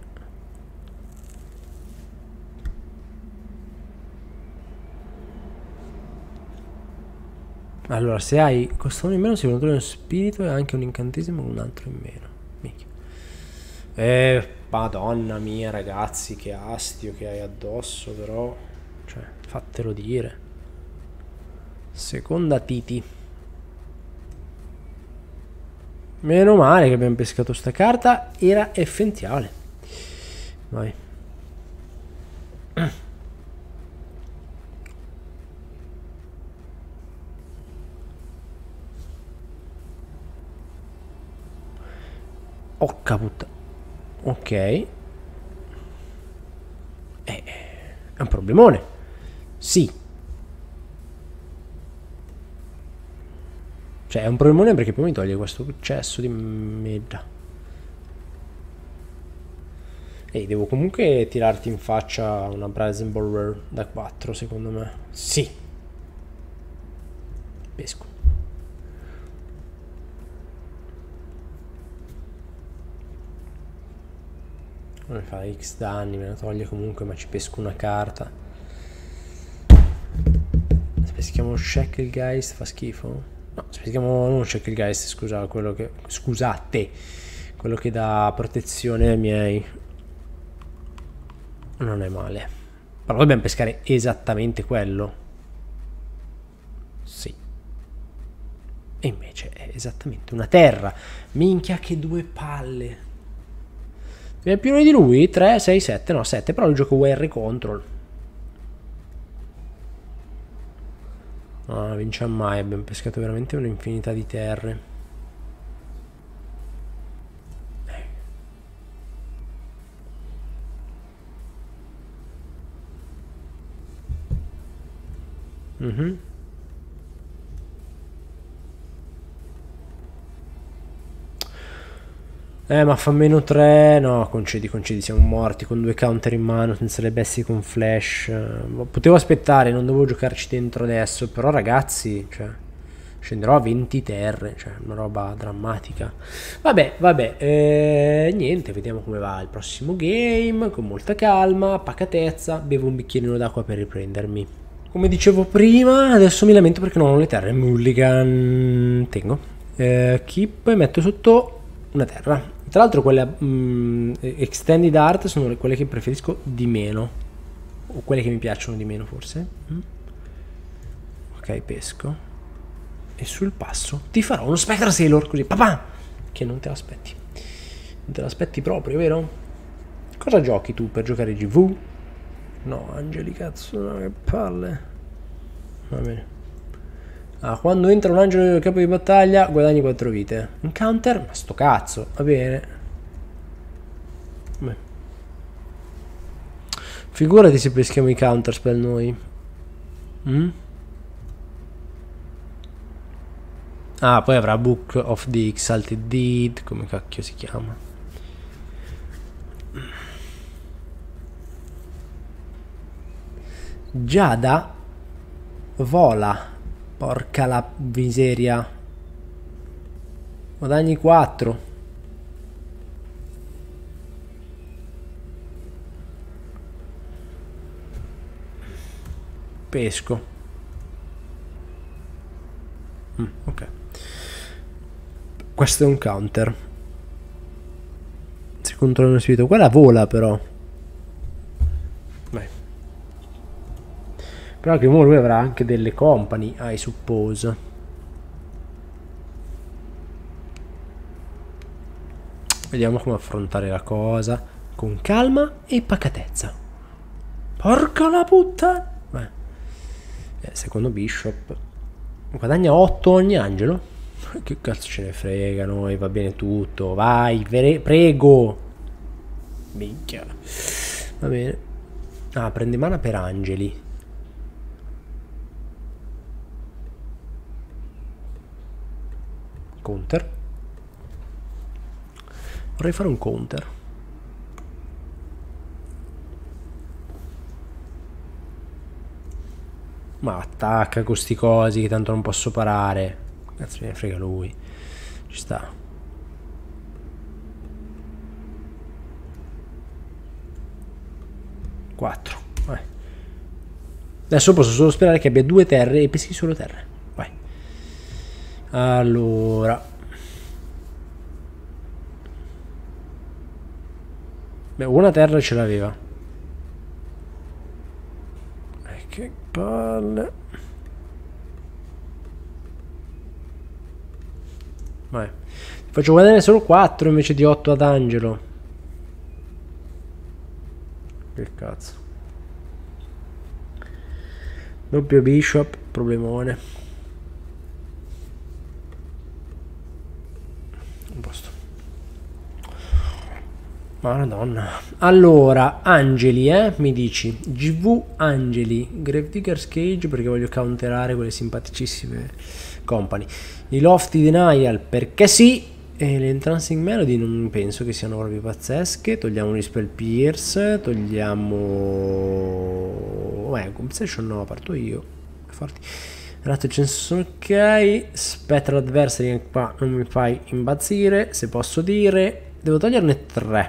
Allora, se hai costa 1 in meno, si controlla uno spirito e anche un incantesimo con un altro in meno. Minchia. Madonna mia, ragazzi, che astio che hai addosso, però. Cioè, fatelo dire. Seconda Titi. Meno male che abbiamo pescato sta carta, era effettiale. Vai. Occa puttana. Ok. È un problemone. Sì. Cioè è un problemone perché poi mi toglie questo eccesso di merda. Ehi, devo comunque tirarti in faccia una Brazen Borrower da 4, secondo me. Sì. Pesco. Mi fa X danni, me la toglie comunque, ma ci pesco una carta. Se peschiamo Shacklegeist fa schifo? No, se peschiamo non Shacklegeist, scusa, quello che. Scusate, quello che dà protezione ai miei. Non è male. Però dobbiamo pescare esattamente quello. Sì. E invece è esattamente una terra. Minchia che 2 palle. Ne più di lui? 3, 6, 7, no 7, però il gioco WR Control. No, non vinciamo mai, abbiamo pescato veramente un'infinità di terre. Ma fa meno 3. No, concedi, siamo morti con 2 counter in mano, senza le bestie con flash. Potevo aspettare, non dovevo giocarci dentro adesso. Però ragazzi, cioè, Scenderò a 20 terre, cioè una roba drammatica. Vabbè, niente, vediamo come va il prossimo game, con molta calma, pacatezza, bevo un bicchierino d'acqua per riprendermi. Come dicevo prima, adesso mi lamento perché non ho le terre mulligan. Tengo. Keep, metto sotto una terra. Tra l'altro quelle Extended Art sono quelle che preferisco di meno. O quelle che mi piacciono di meno forse. Ok, pesco. E sul passo ti farò uno Spectra Sailor così, papà, che non te l'aspetti. Non te l'aspetti proprio, vero? Cosa giochi tu per giocare GV? No, angeli, cazzo, no, che palle. Va bene. Ah, quando entra un angelo nel campo di battaglia guadagni 4 vite. Un counter? Ma sto cazzo, va bene. Beh. Figurati se peschiamo i counter spell noi. Ah, poi avrà Book of the Exalted Deed, come cacchio si chiama. Giada vola. Porca la miseria. Guadagni 4. Pesco. Ok. Questo è un counter. Se controllo uno spirito. Quella vola però. Beh. Però che lui avrà anche delle company, I suppose. Vediamo come affrontare la cosa. Con calma e pacatezza. Porca la puttana. Secondo Bishop. Guadagna 8 ogni angelo. Che cazzo ce ne frega noi, va bene tutto. Vai, prego. Minchia. Va bene. Ah, prende mana per angeli. Counter. Vorrei fare un counter. Ma attacca con sti cosi che tanto non posso parare. Cazzo me ne frega lui. Ci sta. Quattro. Vai. Adesso posso solo sperare che abbia 2 terre e peschi solo terre. Vai. Allora. Beh, una terra ce l'aveva. Che palle. Vai. Faccio guadagnare solo 4 invece di 8 ad angelo. Che cazzo. Doppio bishop, problemone. Un posto. Madonna. Allora, angeli, mi dici. GV angeli. Gravedigger's Cage perché voglio counterare quelle simpaticissime company. I Lofty Denial perché sì. E le Entrancing Melody non penso che siano proprio pazzesche. Togliamo un Spell Pierce. Togliamo... Compensation no, parto io. Forti. Ratio Censo ok. Spectral Adversary qua non mi fai impazzire, se posso dire. Devo toglierne 3.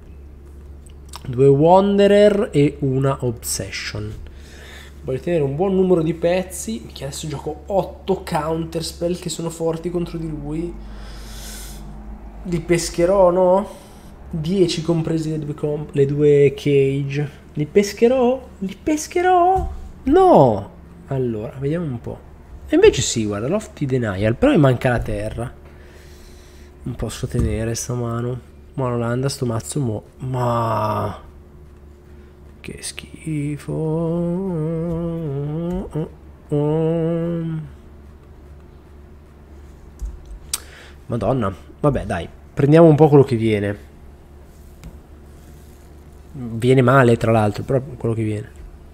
2 Wanderer e una Obsession. Voglio tenere un buon numero di pezzi. Che adesso gioco 8 counter spell che sono forti contro di lui. Li pescherò, no? 10 compresi le due cage. Li pescherò? Li pescherò? No! Allora, vediamo un po'. E invece sì, guarda, Lofty Denial. Però mi manca la terra. Non posso tenere sta mano. Ma non anda sto mazzo mo. Ma... che schifo. Madonna. Vabbè, dai. Prendiamo un po' quello che viene. Viene male, tra l'altro, però quello che viene.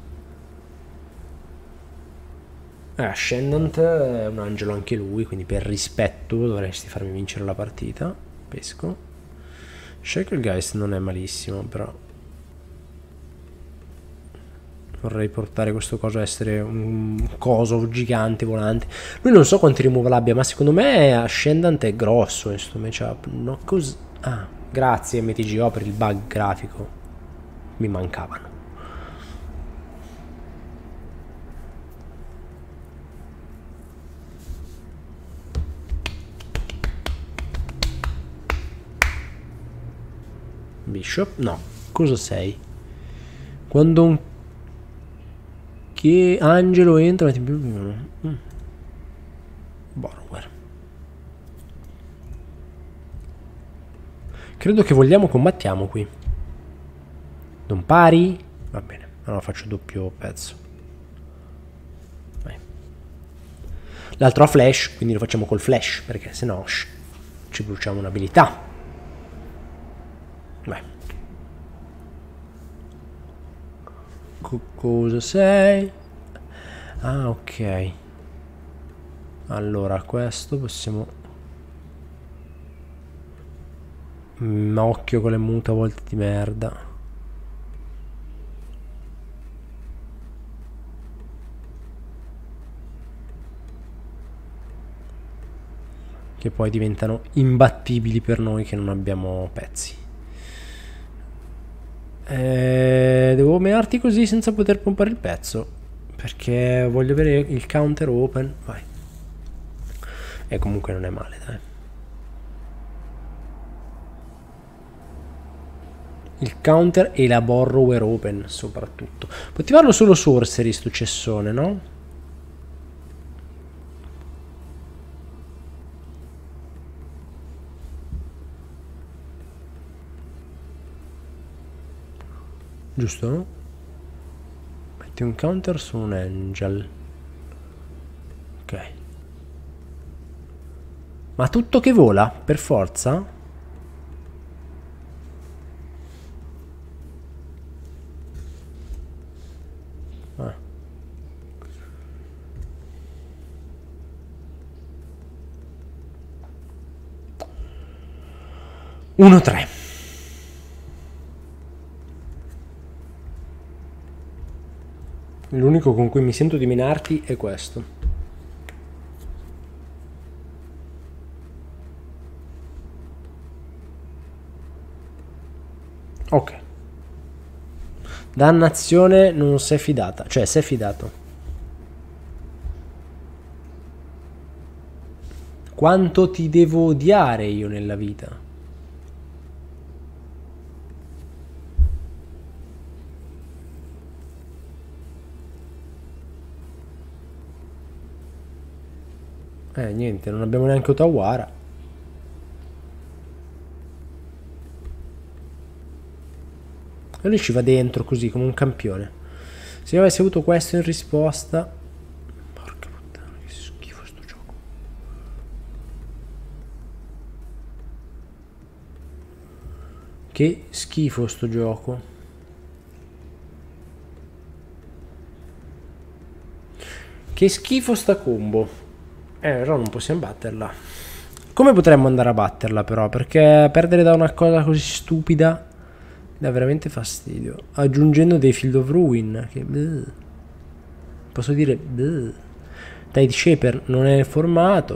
Ascendant è un angelo anche lui, quindi per rispetto dovresti farmi vincere la partita. Pesco. Shacklegeist non è malissimo, però. Vorrei portare questo coso a essere un coso gigante volante. Lui non so quanti removal abbia, ma secondo me Ascendant è grosso in sto matchup. No, così. Ah, grazie MTGO per il bug grafico. Mi mancavano. Bishop? No. Cosa sei? Quando un che angelo entra metti più Borrower. Credo che vogliamo combattiamo qui. Non pari? Va bene, allora faccio doppio pezzo. Vai. L'altro ha flash, quindi lo facciamo col flash, perché se no ci bruciamo un'abilità. Vai. Cosa sei? Ah, ok. Allora, questo possiamo... occhio con le mutavolt di merda. Che poi diventano imbattibili per noi che non abbiamo pezzi. Devo menarti così senza poter pompare il pezzo, perché voglio avere il counter open. Vai. E comunque non è male, dai. Il counter e la borrower open soprattutto. Può attivarlo solo sorcery sto cessone, no? Giusto? Metti un counter su un angel. Ok. Ma tutto che vola? Per forza? Ah. Uno, tre. L'unico con cui mi sento di menarti è questo. Ok. Dannazione non si è fidata. Cioè, si è fidato. Quanto ti devo odiare io nella vita? Niente, non abbiamo neanche Otawara. E lui ci va dentro così, come un campione. Se io avessi avuto questo in risposta... Porca puttana, che schifo sto gioco. Che schifo sto gioco. Che schifo sta combo. Però non possiamo batterla. Come potremmo andare a batterla però? Perché perdere da una cosa così stupida dà veramente fastidio. Aggiungendo dei Field of Ruin che... posso dire... Tide Shaper non è formato.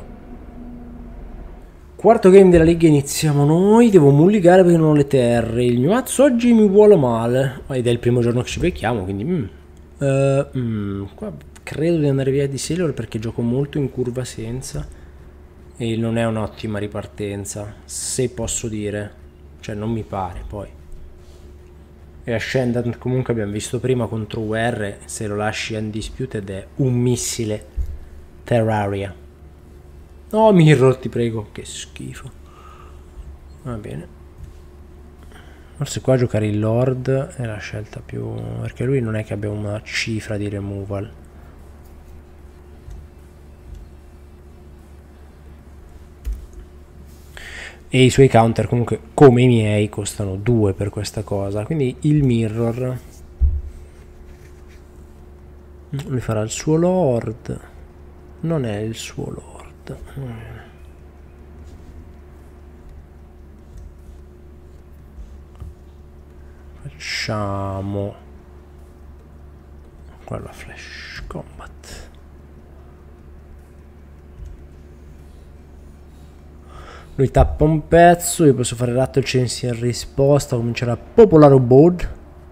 Quarto game della Lega iniziamo noi. Devo mulligare perché non ho le terre. Il mio mazzo oggi mi vuole male. Ed è il primo giorno che ci becchiamo, quindi... qua credo di andare via di Sailor perché gioco molto in curva senza. E non è un'ottima ripartenza, se posso dire. Cioè non mi pare poi. E Ascendant comunque abbiamo visto prima contro UR, se lo lasci undisputed è un missile Terraria. No, Mirror ti prego, che schifo. Va bene. Forse qua giocare il Lord è la scelta più... perché lui non è che abbia una cifra di removal. E i suoi counter comunque, come i miei, costano 2 per questa cosa. Quindi il Mirror... lui farà il suo Lord. Non è il suo Lord. Facciamo Guarda, Flash Combat. Lui tappa un pezzo, io posso fare Rattle Chains in risposta, cominciare a popolare un board.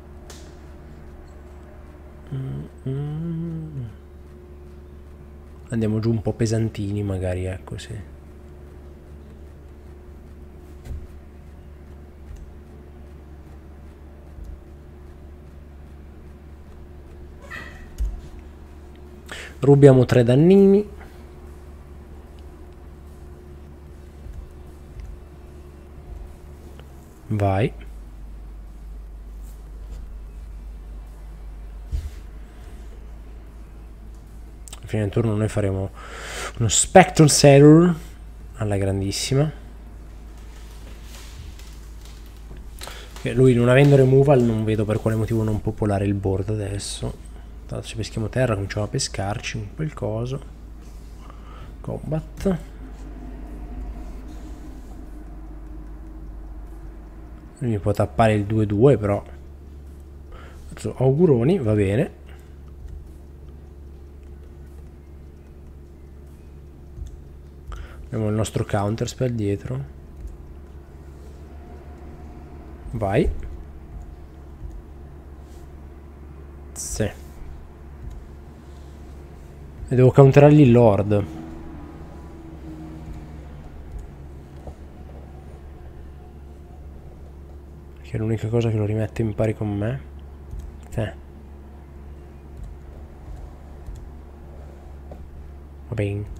Andiamo giù un po' pesantini magari, ecco, sì. Rubiamo 3 dannini. Vai. A fine turno noi faremo uno Spectral Satyr alla grandissima. Che lui, non avendo removal, non vedo per quale motivo non popolare il board adesso. Tanto ci peschiamo terra, cominciamo a pescarci un quel coso. Combat. Lui mi può tappare il 2-2, però auguroni, va bene. Abbiamo il nostro counter spell dietro. Vai. Sì. E devo counterargli il Lord. Che è l'unica cosa che lo rimette in pari con me. Va bene.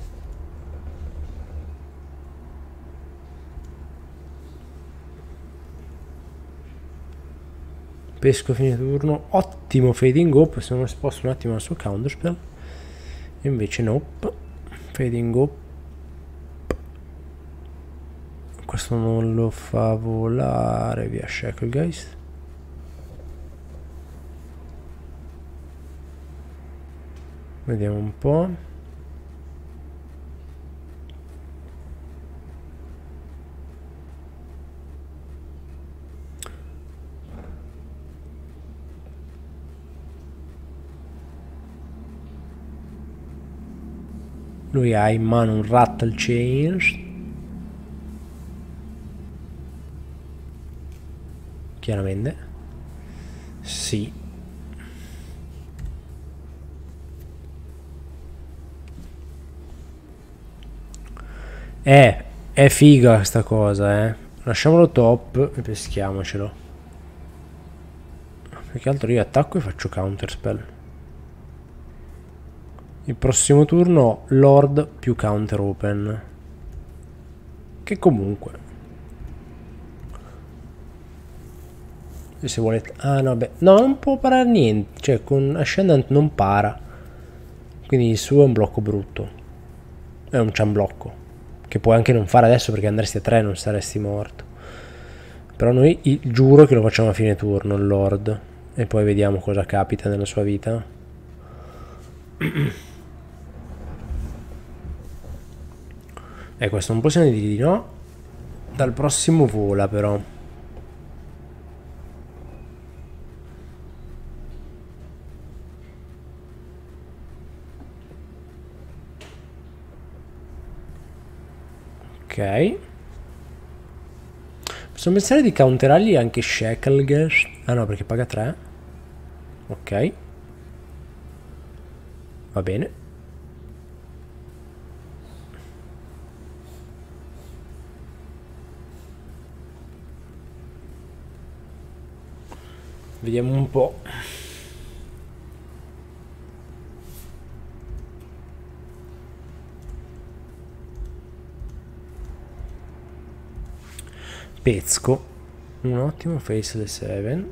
Pesco a fine turno. Ottimo Fading Hope. Se non sposto un attimo al suo counterspell. E invece nope. Fading Hope. Questo non lo fa volare via Shacklegeist. Vediamo un po'. Lui ha in mano un Rattle Chains. Chiaramente. Sì. È figa sta cosa, eh. Lasciamolo top e peschiamocelo. Più che altro io attacco e faccio counter spell. Il prossimo turno Lord più counter open. Che comunque. E se volete... Ah no, beh. No, non può parare niente. Cioè con Ascendant non para. Quindi il suo è un blocco brutto. È un ciamblocco. Che puoi anche non fare adesso perché andresti a 3 e non saresti morto. Però noi giuro che lo facciamo a fine turno il Lord. E poi vediamo cosa capita nella sua vita. Questo non possiamo dire di no. Dal prossimo vola però. Ok. Possiamo pensare di counterargli anche Shacklegeist. Ah no, perché paga 3. Ok. Va bene. Vediamo un po'. Pesco. Un ottimo Face the 7.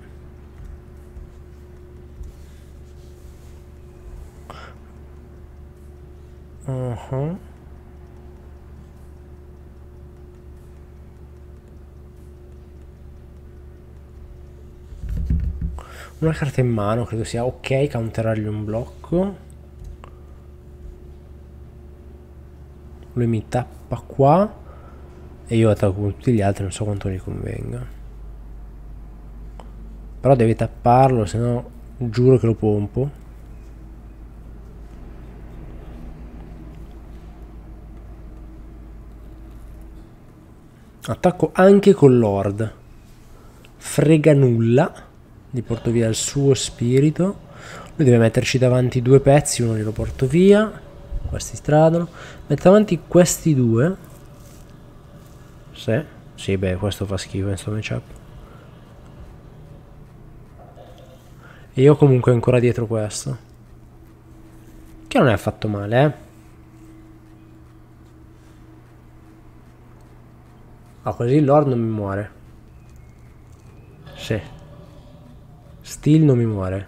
Una carta in mano, credo sia ok counterargli un blocco. Lui mi tappa qua e io attacco con tutti gli altri, non so quanto mi convenga. Però deve tapparlo, se no giuro che lo pompo. Attacco anche con Lord. Frega nulla. Gli porto via il suo spirito. Lui deve metterci davanti due pezzi, uno glielo porto via. Questi stradano. Metto avanti questi due. Sì. Sì, beh, questo fa schifo in sto matchup. E io comunque ancora dietro questo. Che non è affatto male, eh. Ah, così il Lord non mi muore. Sì. Steel non mi muore.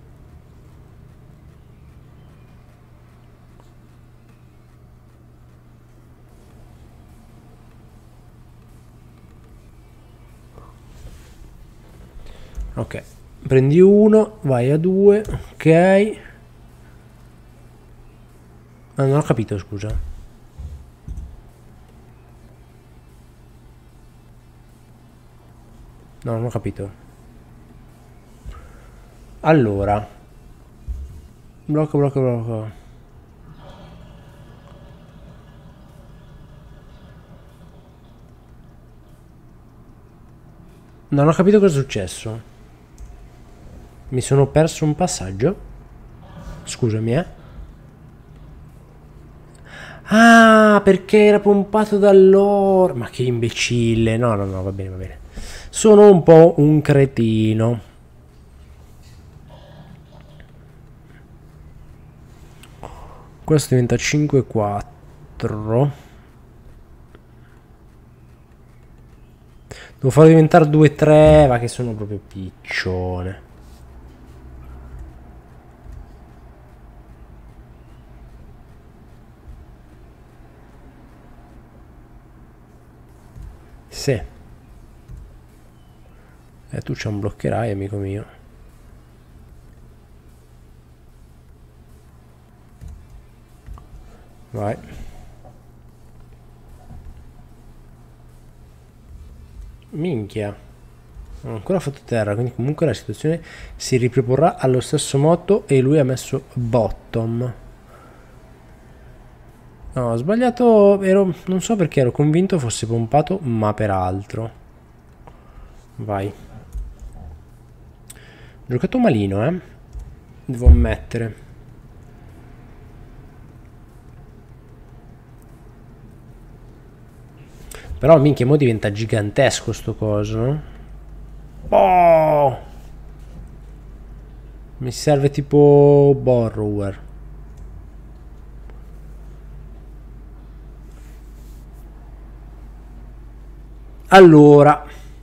Ok. Prendi uno, vai a due. Ok. Ma non ho capito, scusa. No, non ho capito. Allora. Blocco. Non ho capito cosa è successo. Mi sono perso un passaggio. Scusami, eh. Ah, perché era pompato dall'oro. Ma che imbecille. No, va bene. Sono un po' un cretino. Questo diventa 5-4. Devo farlo diventare 2-3. Ma che sono proprio piccione. Sì. E tu ci bloccherai, amico mio. Vai. Minchia. Non ho ancora fatto terra, quindi comunque la situazione si riproporrà allo stesso modo e lui ha messo bottom. No, ho sbagliato, non so perché ero convinto fosse pompato, ma per altro. Vai. Ho giocato malino, devo ammettere. Però minchia, mo diventa gigantesco sto coso, no? Oh! Mi serve tipo borrower. Allora,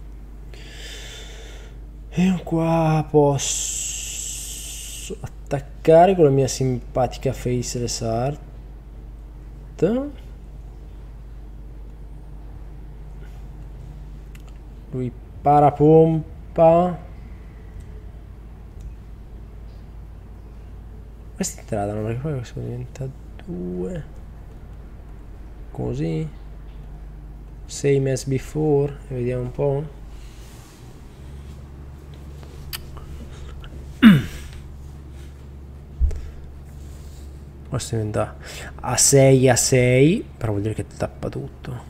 io qua posso attaccare con la mia simpatica Faceless Art. Lui parapompa. Questi tradano perché poi questo diventa 2. Così. Same as before. E vediamo un po'. Questo diventa a 6, però vuol dire che tappa tutto.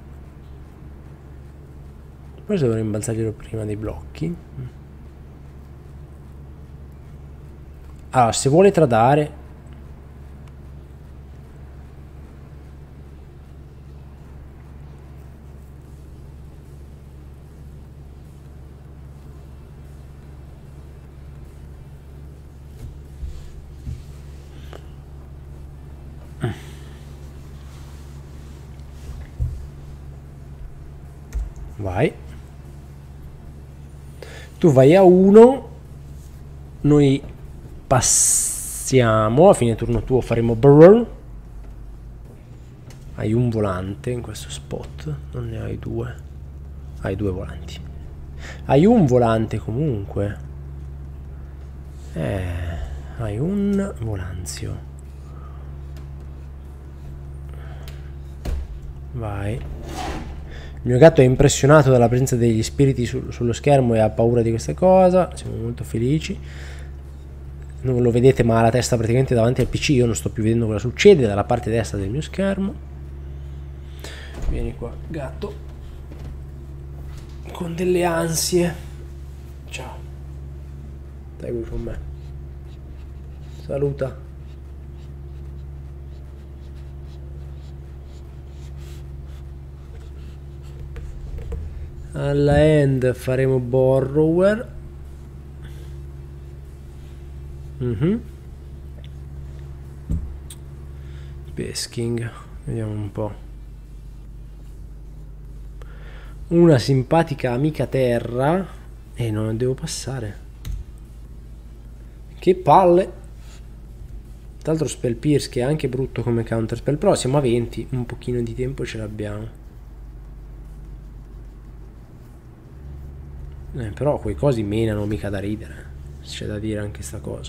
Forse devo rimbalzarglielo prima dei blocchi. Allora, se vuole tradare... Vai. Tu vai a 1. Noi passiamo. A fine turno tuo faremo burn. Hai un volante in questo spot. Non ne hai 2. Hai 2 volanti. Hai un volante comunque. Hai un volanzio. Vai. Il mio gatto è impressionato dalla presenza degli spiriti sullo schermo e ha paura di questa cosa. Siamo molto felici. Non lo vedete, ma ha la testa praticamente davanti al PC. Io non sto più vedendo cosa succede dalla parte destra del mio schermo. Vieni qua, gatto. con delle ansie. Ciao. Stai qui con me. Saluta. Alla end faremo borrower. Pesking. Vediamo un po'. Una simpatica amica terra. E non devo passare. Che palle. Tra l'altro Spell Pierce, che è anche brutto come counter spell, però siamo a 20, un pochino di tempo ce l'abbiamo. Però quei cosi menano mica da ridere. C'è da dire anche sta cosa.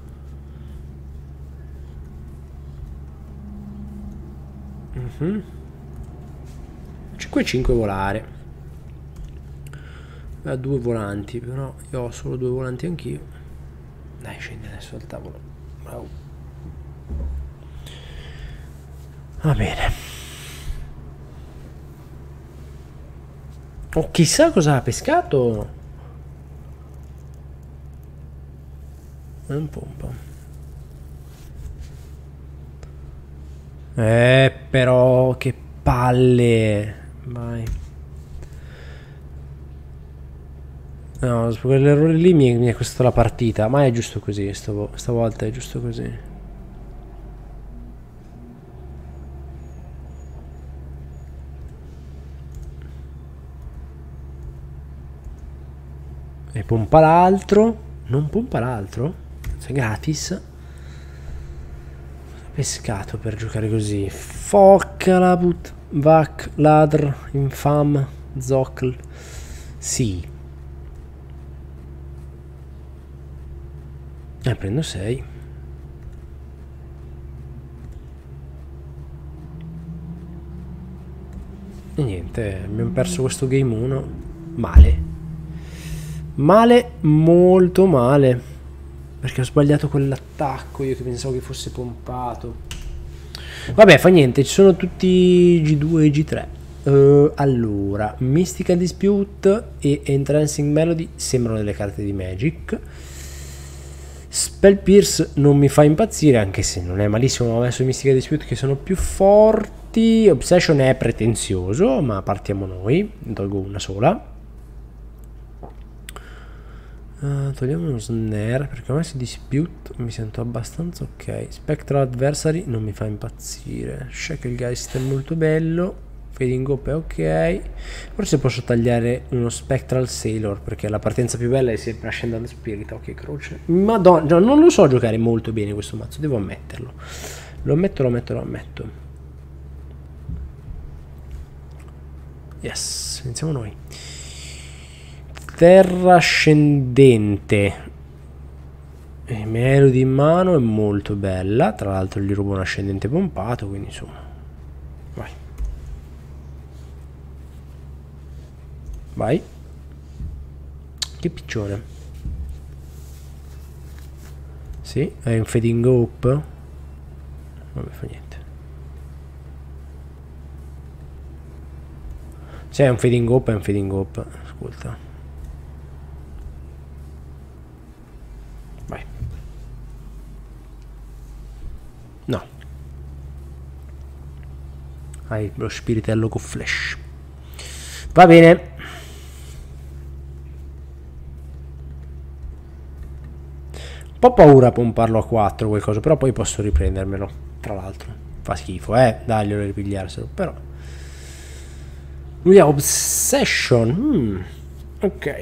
Uh-huh. 5-5 volare. Ha 2 volanti, però io ho solo 2 volanti anch'io. Dai, scendi adesso dal tavolo. Bravo. Va bene. Oh, chissà cosa ha pescato. Un po'. Però che palle. Vai. No, quell'errore lì mi è costato la partita. Ma è giusto così, stavolta è giusto così. E pompa l'altro. Non pompa l'altro? È gratis. Pescato per giocare così. Focca la put. Vac, ladr, infam, zocl. Sì. Prendo 6. E niente, abbiamo perso questo game 1. Male. Male, molto male. Perché ho sbagliato quell'attacco, io che pensavo che fosse pompato. Vabbè, fa niente, ci sono tutti G2 e G3. Allora, Mystical Dispute e Entrancing Melody sembrano delle carte di Magic. Spell Pierce non mi fa impazzire, anche se non è malissimo, ho messo Mystical Dispute che sono più forti. Obsession è pretenzioso, ma partiamo noi, ne tolgo una sola. Togliamo uno snare perché ho messo Dispute, mi sento abbastanza ok. Spectral Adversary non mi fa impazzire. Shackle Geist è molto bello. Fading Hope è ok. Forse posso tagliare uno Spectral Sailor perché la partenza più bella è sempre Ascendant Spirit. Ok, croce. Madonna, non lo so giocare molto bene questo mazzo, devo ammetterlo. Lo ammetto. Yes, iniziamo noi. Terra scendente. Melody in mano è molto bella. Tra l'altro gli rubo un ascendente pompato, quindi insomma. Vai. Che piccione. Sì, è un Fading Hope. Vabbè, fa niente. Se è un Fading Hope, è un Fading Hope. Ascolta. Vai. No. Hai lo spiritello con flash. Va bene. Un po' paura a pomparlo a 4 qualcosa, però poi posso riprendermelo. Tra l'altro fa schifo, daglielo a ripigliarselo. Però lui ha Obsession. Ok.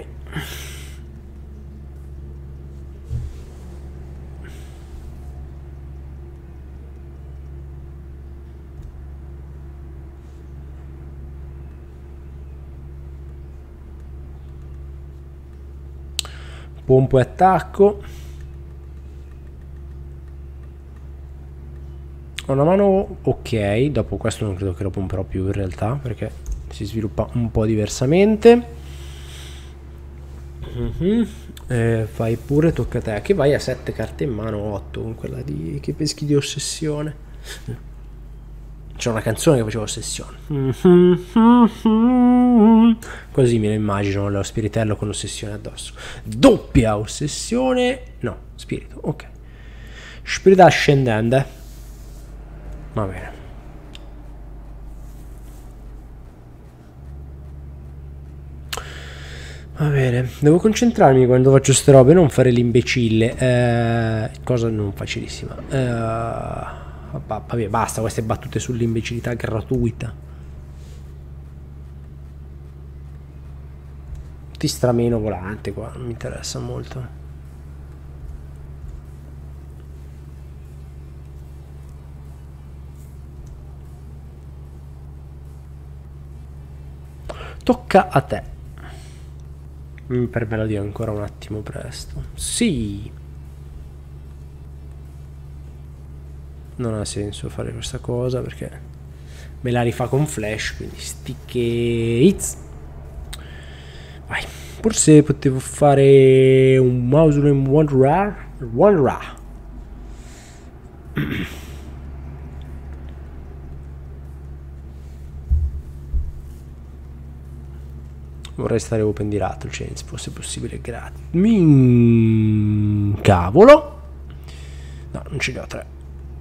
Pompo e attacco. Ho una mano ok, dopo questo non credo che lo pomperò più in realtà, perché si sviluppa un po' diversamente. Fai pure, tocca a te, che vai a 7 carte in mano, 8 con quella di che peschi di ossessione. C'è una canzone che faceva ossessione. Così me lo immagino, lo spiritello con ossessione addosso. Doppia ossessione. No, spirito, ok. Spirito ascendente. Va bene. Va bene, devo concentrarmi quando faccio ste robe, non fare l'imbecille. Cosa non facilissima. Vabbè, basta queste battute sull'imbecillità gratuita. Ti strameno volante qua, non mi interessa molto. Tocca a te. Per me lo dico ancora un attimo presto. Sì. Non ha senso fare questa cosa perché me la rifà con flash, quindi stick hits. Vai. Forse potevo fare un Mausoleum Wanderer. Vorrei stare open di Rattle Chains, fosse possibile, gratis. Cavolo. No, non ce li ho 3.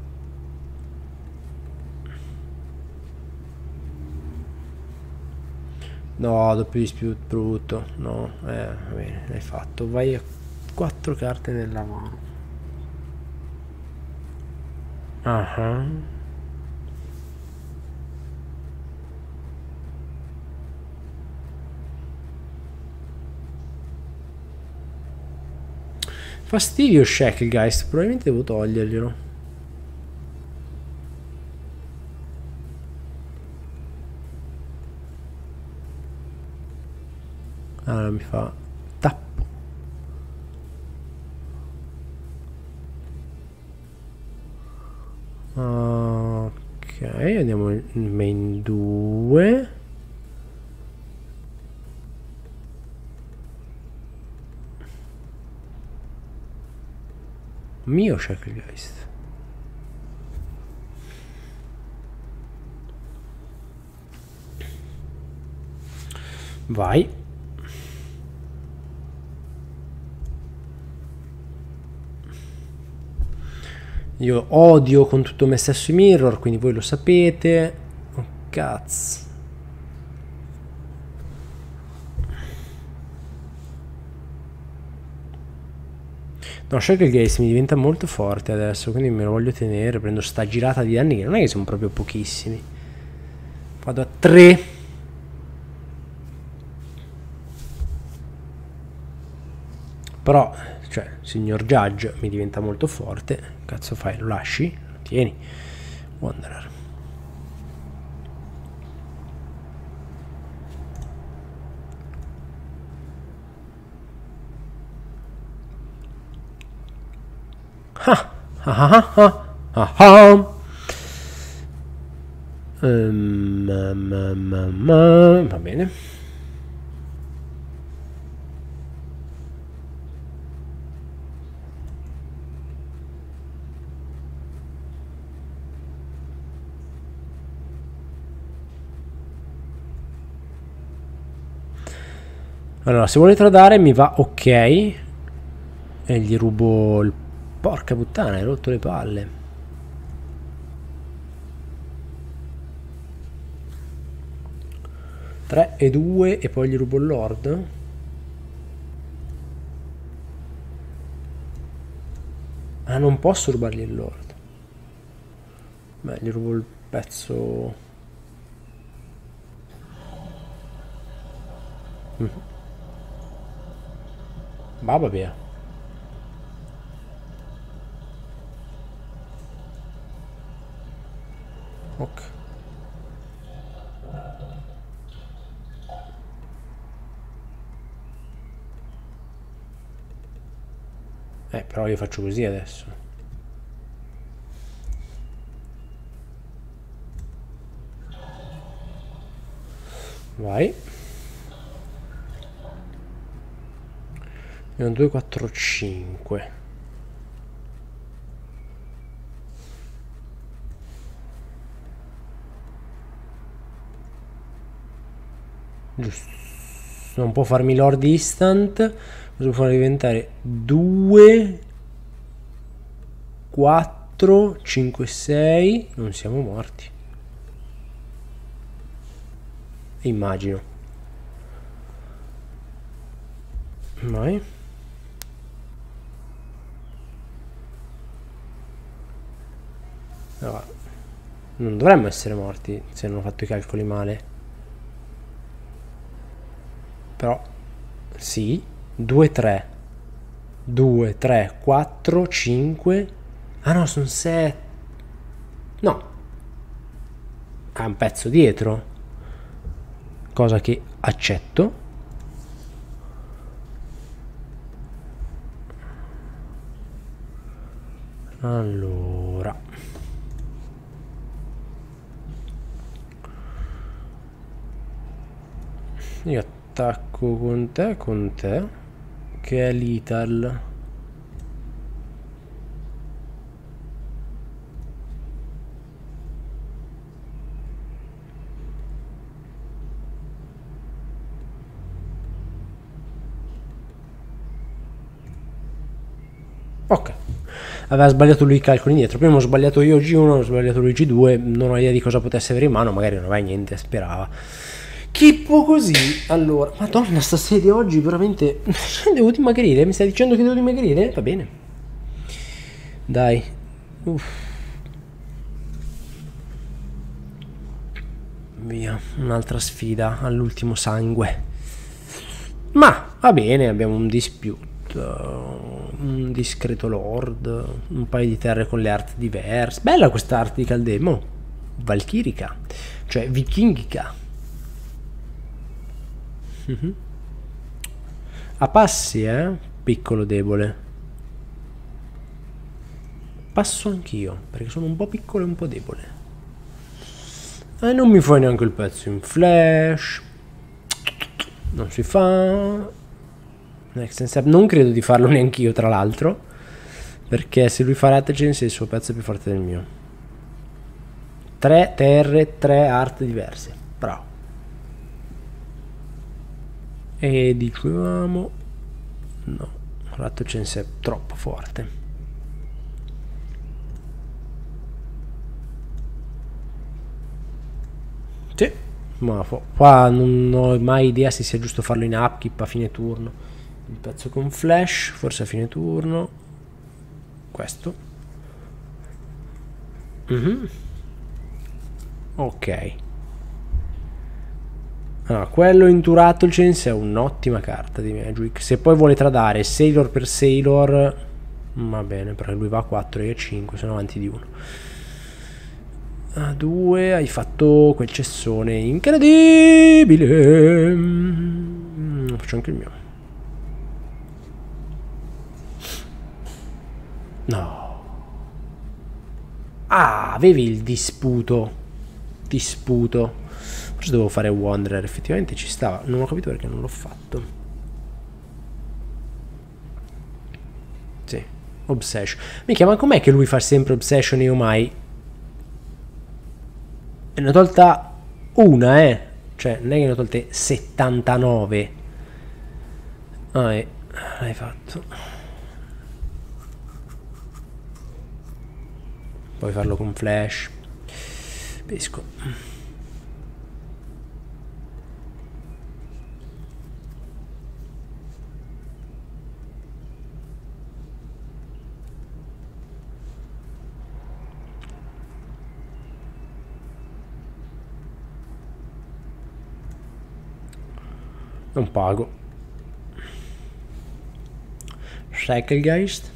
No, doppio dispute brutto. No, va bene, l'hai fatto. Vai a 4 carte nella mano. Fastidio Shacklegeist, probabilmente devo toglierglielo. Allora mi fa tappo. Ok, andiamo in main 2. Mio Shacklegeist. Vai. Io odio con tutto me stesso i mirror, quindi voi lo sapete. Oh, cazzo. No, Shacklegeist mi diventa molto forte adesso, quindi me lo voglio tenere. Prendo sta girata di danni che non è che sono proprio pochissimi. Vado a 3. Però, cioè, signor Judge mi diventa molto forte. Cazzo fai? Lo lasci? Lo tieni. Wanderer. Va bene. Allora, se vuole tradare mi va ok. E gli rubo il... Porca puttana, hai rotto le palle. Tre e 2 e poi gli rubo il Lord. Ah, non posso rubargli il Lord. Beh, gli rubo il pezzo. Va via. Ok. Però io faccio così adesso. Vai. 2, 4, 5. Giusto. Non può farmi Lord Instant. Cosa può far diventare? 2, 4, 5, 6. Non siamo morti. Immagino. Vai. No, non dovremmo essere morti se non ho fatto i calcoli male. Però sì. 2, 3. 2, 3, 4, 5. Ah no, sono 7. No. Ha un pezzo dietro. Cosa che accetto. Allora. Io attacco con te, che è Lethal. Ok, aveva sbagliato lui i calcoli indietro. Prima ho sbagliato io G1, ho sbagliato lui G2. Non ho idea di cosa potesse avere in mano, magari non aveva niente, sperava. Chippo così. Allora, madonna, sta sedia oggi veramente. Devo dimagrire. Mi stai dicendo che devo dimagrire? Va bene. Dai. Via, un'altra sfida all'ultimo sangue. Ma va bene, abbiamo un dispute, un discreto lord, un paio di terre con le arti diverse. Bella questa arte di Caldemo, valchirica, cioè vichingica. A passi, piccolo debole. Passo anch'io, perché sono un po' piccolo e un po' debole. E non mi fai neanche il pezzo in flash. Non si fa. Non credo di farlo neanche io, tra l'altro, perché se lui fa Rattensense il suo pezzo è più forte del mio. 3 terre, 3 art diverse. Bravo. E dicevamo no, Rattensense è troppo forte. Sì, ma qua non ho mai idea se sia giusto farlo in upkeep a fine turno. Il pezzo con flash, forse a fine turno. Questo. Ok. Allora, quello inturato il Cense è un'ottima carta di Magic. Se poi vuole tradare Sailor per Sailor, va bene, perché lui va a 4 e a 5, sono avanti di 1. A 2 hai fatto quel cessone incredibile. Faccio anche il mio. No. Ah, avevi il disputo. Forse dovevo fare Wanderer, effettivamente ci stava. Non ho capito perché non l'ho fatto. Sì, Obsession. Minchia, ma com'è che lui fa sempre Obsession e io mai? E ne ho tolta una, cioè non è che ne ho tolte 79. Ah, l'hai fatto. Puoi farlo con flash. Pesco. Non pago. Shacklegeist.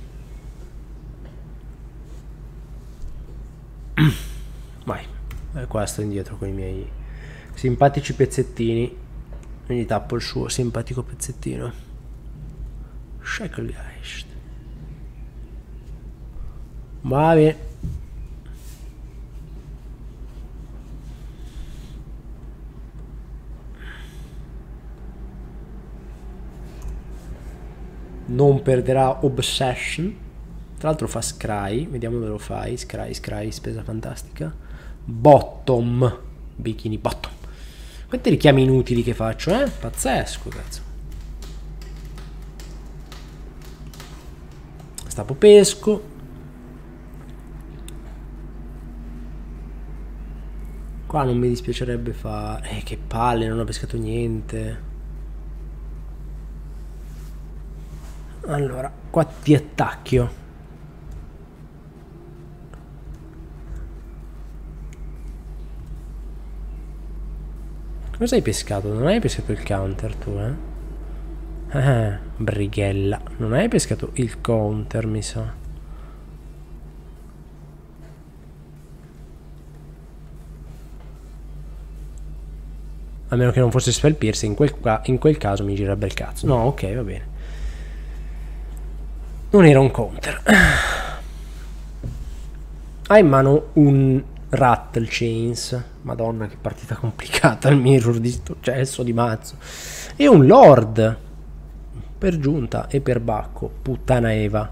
Vai. E qua sto indietro con i miei simpatici pezzettini. E gli tappo il suo simpatico pezzettino. Shacklegeist. Va bene. Non perderà Obsession. Tra l'altro fa Scry. Vediamo dove lo fai. Scry, spesa fantastica. Bottom. Bikini bottom. Quanti richiami inutili che faccio, eh? Pazzesco, cazzo. Stapo pesco. Qua non mi dispiacerebbe fare... che palle, non ho pescato niente. Allora, qua ti attacchio. Cosa hai pescato? Non hai pescato il counter tu, eh? Brighella. Non hai pescato il counter, mi sa. A meno che non fosse spell piercing, in quel caso mi girerebbe il cazzo. No, ok, va bene. Non era un counter. Ha in mano un Rattle Chains. Madonna, che partita complicata il mirror di sto cesso di mazzo. E un Lord. Per giunta e per bacco. Puttana Eva.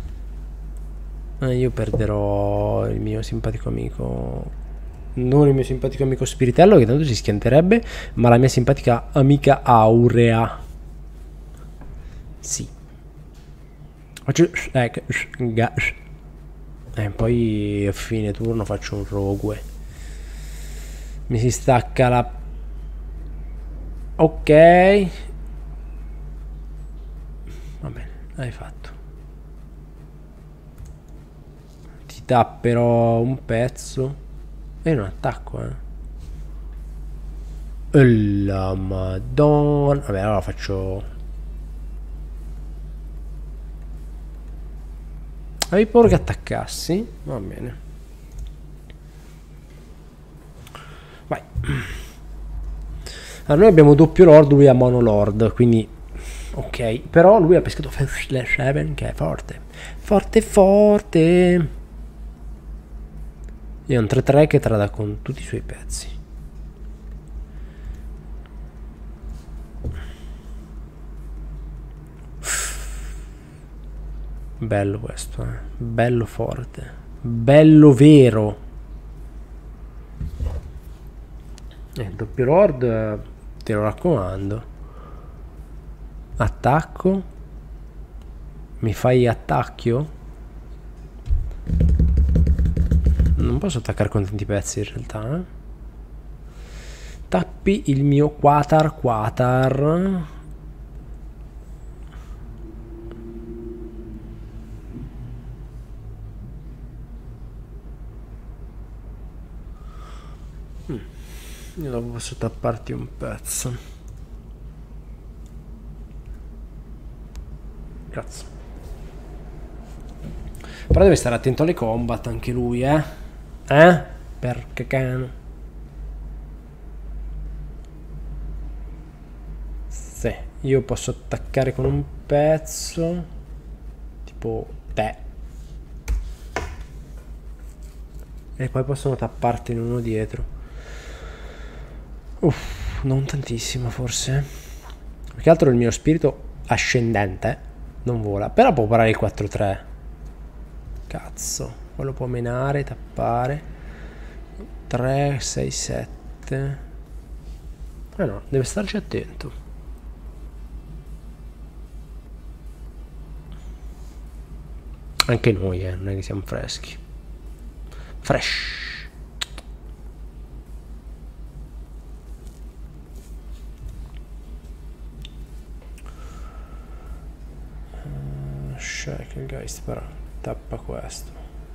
Io perderò il mio simpatico amico. Non il mio simpatico amico Spiritello, che tanto si schianterebbe, ma la mia simpatica amica Aurea. Sì. Poi a fine turno faccio un rogue. Mi si stacca la... Ok. Va bene, hai fatto. Ti tapperò un pezzo. E non attacco, E la madonna. Vabbè, allora faccio... Avevi paura che attaccassi? Va bene. Vai. Allora noi abbiamo doppio lord, lui ha mono lord, quindi... Ok, però lui ha pescato Slash 7, che è forte. Forte, forte. Io ho un 3-3 che trada con tutti i suoi pezzi. Bello questo, bello forte, bello vero. Doppio lord, te lo raccomando. Attacco. Mi fai attacchio? Non posso attaccare con tanti pezzi in realtà, Tappi il mio quatar. Io dopo posso tapparti un pezzo. Cazzo. Però deve stare attento alle combat anche lui, Perché cano. Sì, io posso attaccare con un pezzo. Tipo te. E poi possono tapparti uno dietro. Uff, non tantissimo forse. Più che altro il mio spirito ascendente non vola. Però può parare il 4-3. Cazzo. Quello può menare, tappare. 3, 6, 7. No, deve starci attento. Anche noi, non è che siamo freschi. Fresh. Shacklegeist, però tappa questo.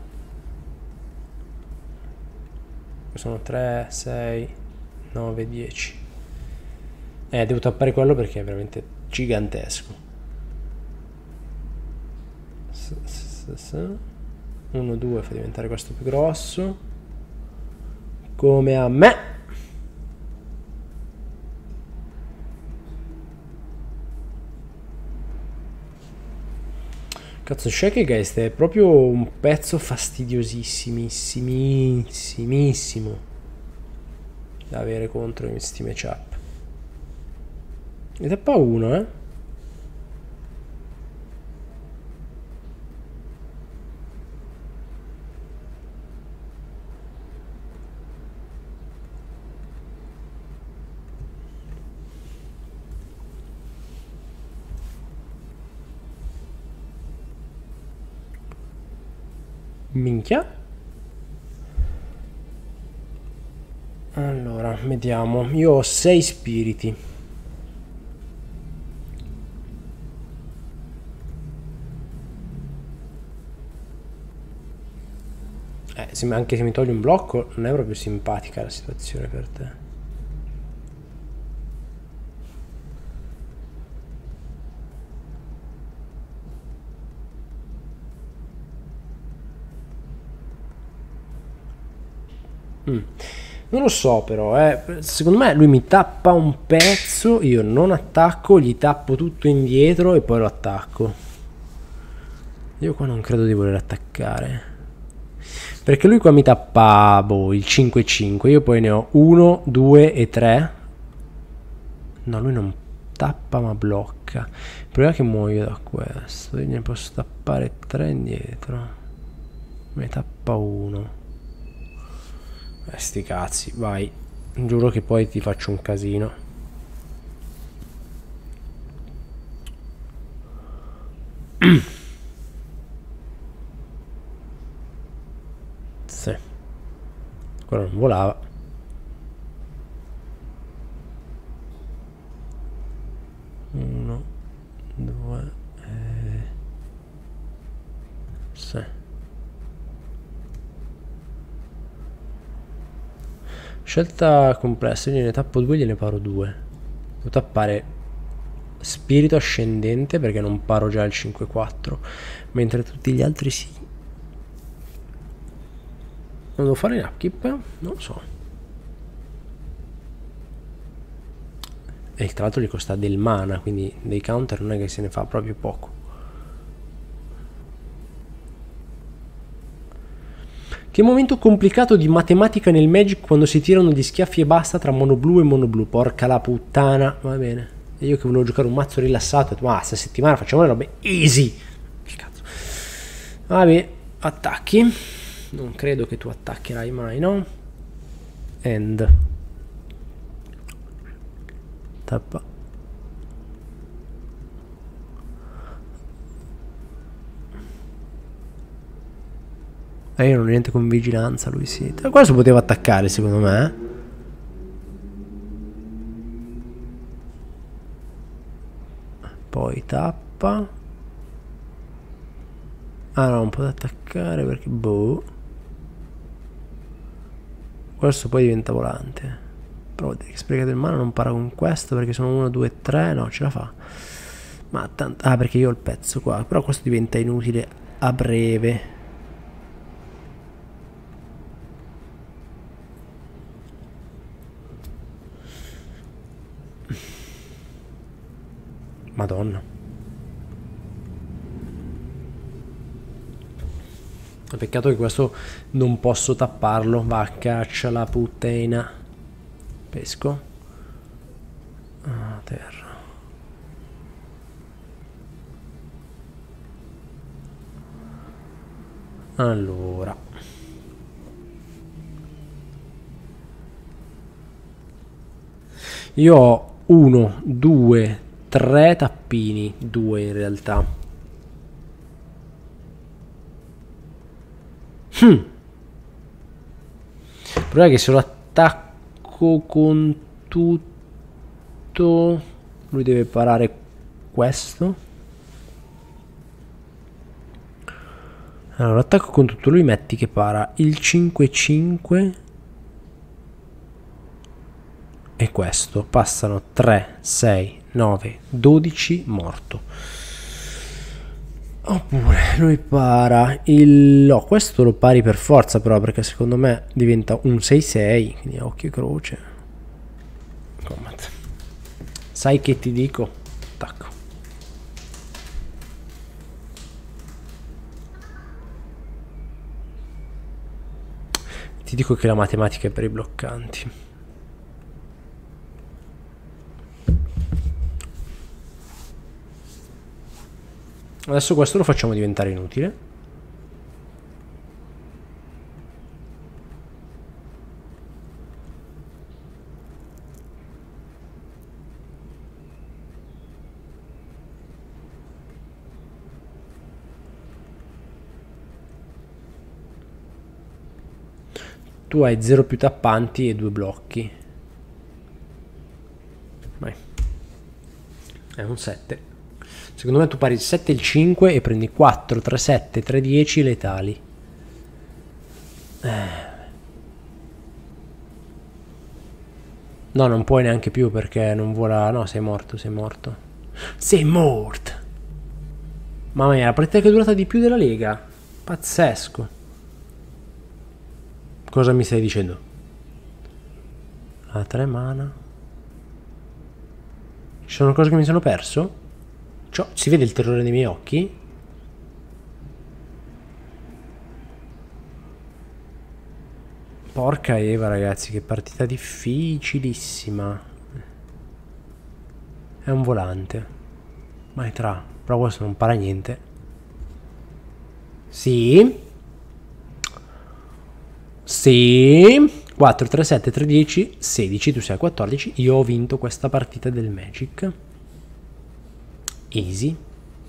Sono 3, 6, 9, 10. Devo tappare quello perché è veramente gigantesco. 1, 2 fa diventare questo più grosso. Come a me. Cazzo, Shacklegeist è proprio un pezzo fastidiosissimissimo da avere contro in questi matchup. Ne tappa uno, Minchia. Allora, vediamo. Io ho 6 spiriti. Anche se mi togli un blocco, non è proprio simpatica la situazione per te. Non lo so però, secondo me lui mi tappa un pezzo, io non attacco, gli tappo tutto indietro e poi lo attacco. Io qua non credo di voler attaccare. Perché lui qua mi tappa, boh, il 5-5, io poi ne ho 1, 2 e 3. No, lui non tappa ma blocca. Il problema è che muoio da questo, quindi ne posso tappare 3 indietro. Me tappa 1. Sti cazzi, vai. Giuro che poi ti faccio un casino. Sì. Quello non volava. Uno, due, sì. Scelta complessa, io ne tappo 2, gliene paro 2. Devo tappare spirito ascendente perché non paro già il 5-4, mentre tutti gli altri sì. Non devo fare in upkeep? Non lo so. E tra l'altro gli costa del mana, quindi dei counter non è che se ne fa proprio poco. Che momento complicato di matematica nel Magic quando si tirano gli schiaffi e basta tra mono blu e mono blu. Porca la puttana. Va bene. E io che volevo giocare un mazzo rilassato, ho detto, ma sta settimana facciamo le robe easy. Che cazzo. Vabbè, attacchi. Non credo che tu attaccherai mai, no? End. Tappa. Io non ho niente con vigilanza, lui sì. Questo poteva attaccare secondo me. Poi tappa. Ah no, non può attaccare perché boh. Questo poi diventa volante. Però che spreca del mana non para con questo perché sono 1, 2, 3. No, ce la fa. Ma tanto. Ah, perché io ho il pezzo qua. Però questo diventa inutile a breve. Madonna. Peccato che questo non posso tapparlo. Va, caccia la puttana. Pesco. Ah, terra. Allora. Io ho 1, 2, 3 tappini. 2 in realtà. Il problema è che se lo attacco con tutto, lui deve parare questo. Allora, attacco con tutto, lui metti che para il 5-5 e questo. Passano 3, 6, 9, 12, morto. Oppure lui para il... No, questo lo pari per forza però, perché secondo me diventa un 6-6, quindi a occhio e croce. Combat. Sai che ti dico? Attacco. Ti dico che la matematica è per i bloccanti. Adesso questo lo facciamo diventare inutile. Tu hai 0 più tappanti e 2 blocchi. Vai. È un 7. Secondo me tu pari il 7 e il 5 e prendi 4, 3, 7, 3, 10 letali. No, non puoi neanche più perché non vola... No, sei morto, sei morto. Sei morto! Mamma mia, la partita che è durata di più della Lega. Pazzesco. Cosa mi stai dicendo? A 3 mana. Ci sono cose che mi sono perso? Cioè, si vede il terrore nei miei occhi? Porca Eva, ragazzi, che partita difficilissima. È un volante. Ma è tra. Però questo non para niente. Sì. Sì. 4, 3, 7, 3, 10, 16. Tu sei a 14. Io ho vinto questa partita del Magic. Easy.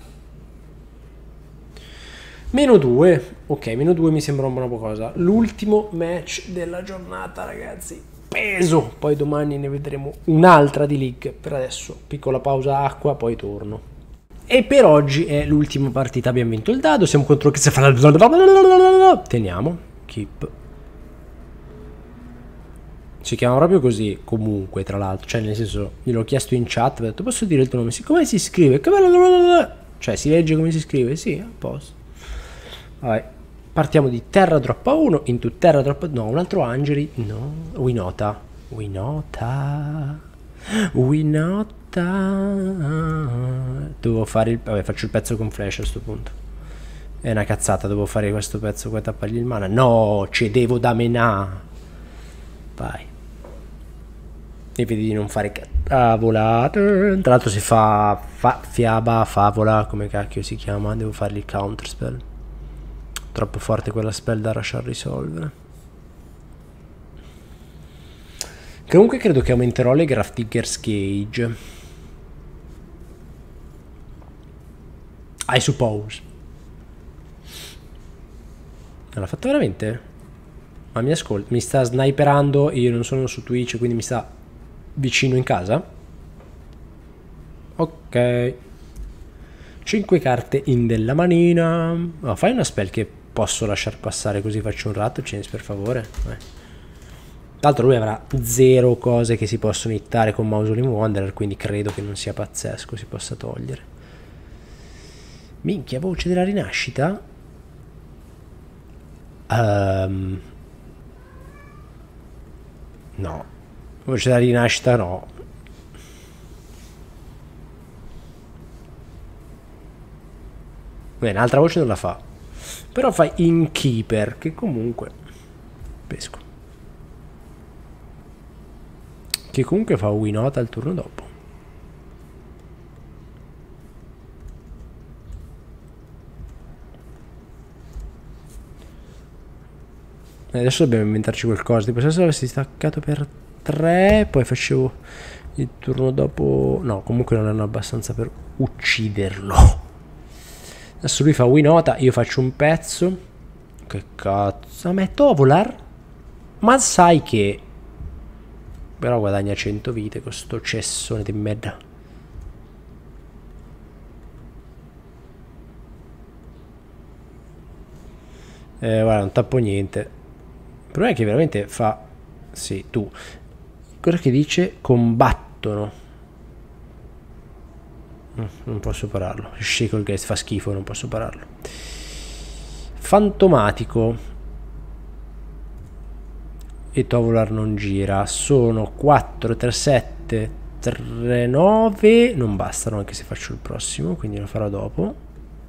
-2. Ok, -2 mi sembra una buona cosa. L'ultimo match della giornata, ragazzi. Peso. Poi domani ne vedremo un'altra di League. Per adesso piccola pausa acqua, poi torno. E per oggi è l'ultima partita. Abbiamo vinto il dado. Siamo contro che si fa. Teniamo. Keep. Si chiama proprio così, comunque, tra l'altro. Cioè, nel senso, gliel'ho chiesto in chat. Ho detto, posso dire il tuo nome? Sì, come si scrive? Cioè, si legge come si scrive? Sì, a posto. Vabbè. Partiamo di Terra Droppa 1 into Terra Droppa... No, un altro Angeli. No. Winota. Winota. Winota. Dovevo fare il... Vabbè, faccio il pezzo con flash a sto punto. È una cazzata, devo fare questo pezzo qua e tappargli il mana. No, cedevo da menà. Vai. E vedi di non fare cavola. Tra l'altro si fa fiaba, favola, come cacchio si chiama. Devo fargli il counter spell. Troppo forte quella spell da lasciar risolvere. Comunque credo che aumenterò le Grafdigger's Cage. I suppose. L'ha fatto veramente? Ma mi ascolta? Mi sta sniperando? Io non sono su Twitch, quindi mi sta vicino in casa? Ok. 5 carte in della manina. Oh, fai una spell che posso lasciar passare così faccio un rat change per favore. Tra l'altro lui avrà 0 cose che si possono hittare con Mausoleum Wanderer, quindi credo che non sia pazzesco si possa togliere. Minchia, voce della rinascita? No. Voce della rinascita no. Beh, un'altra voce non la fa. Però fai Innkeeper, che comunque... Pesco. Che comunque fa Winota il turno dopo. Adesso dobbiamo inventarci qualcosa. Tipo se avessi staccato per 3, poi facevo il turno dopo... No, comunque non erano abbastanza per ucciderlo. Adesso lui fa Winota, io faccio un pezzo. Che cazzo? Metto Ovolar? Ma sai che... Però guadagna 100 vite con sto cessone di merda. Guarda, non tappo niente. Il problema è che veramente fa... Sì, tu. Cosa che dice? Combattono. Non posso pararlo. Shackle Guest fa schifo, non posso pararlo. Fantomatico. E Tovolar non gira. Sono 4, 3, 7, 3, 9. Non bastano anche se faccio il prossimo, quindi lo farò dopo.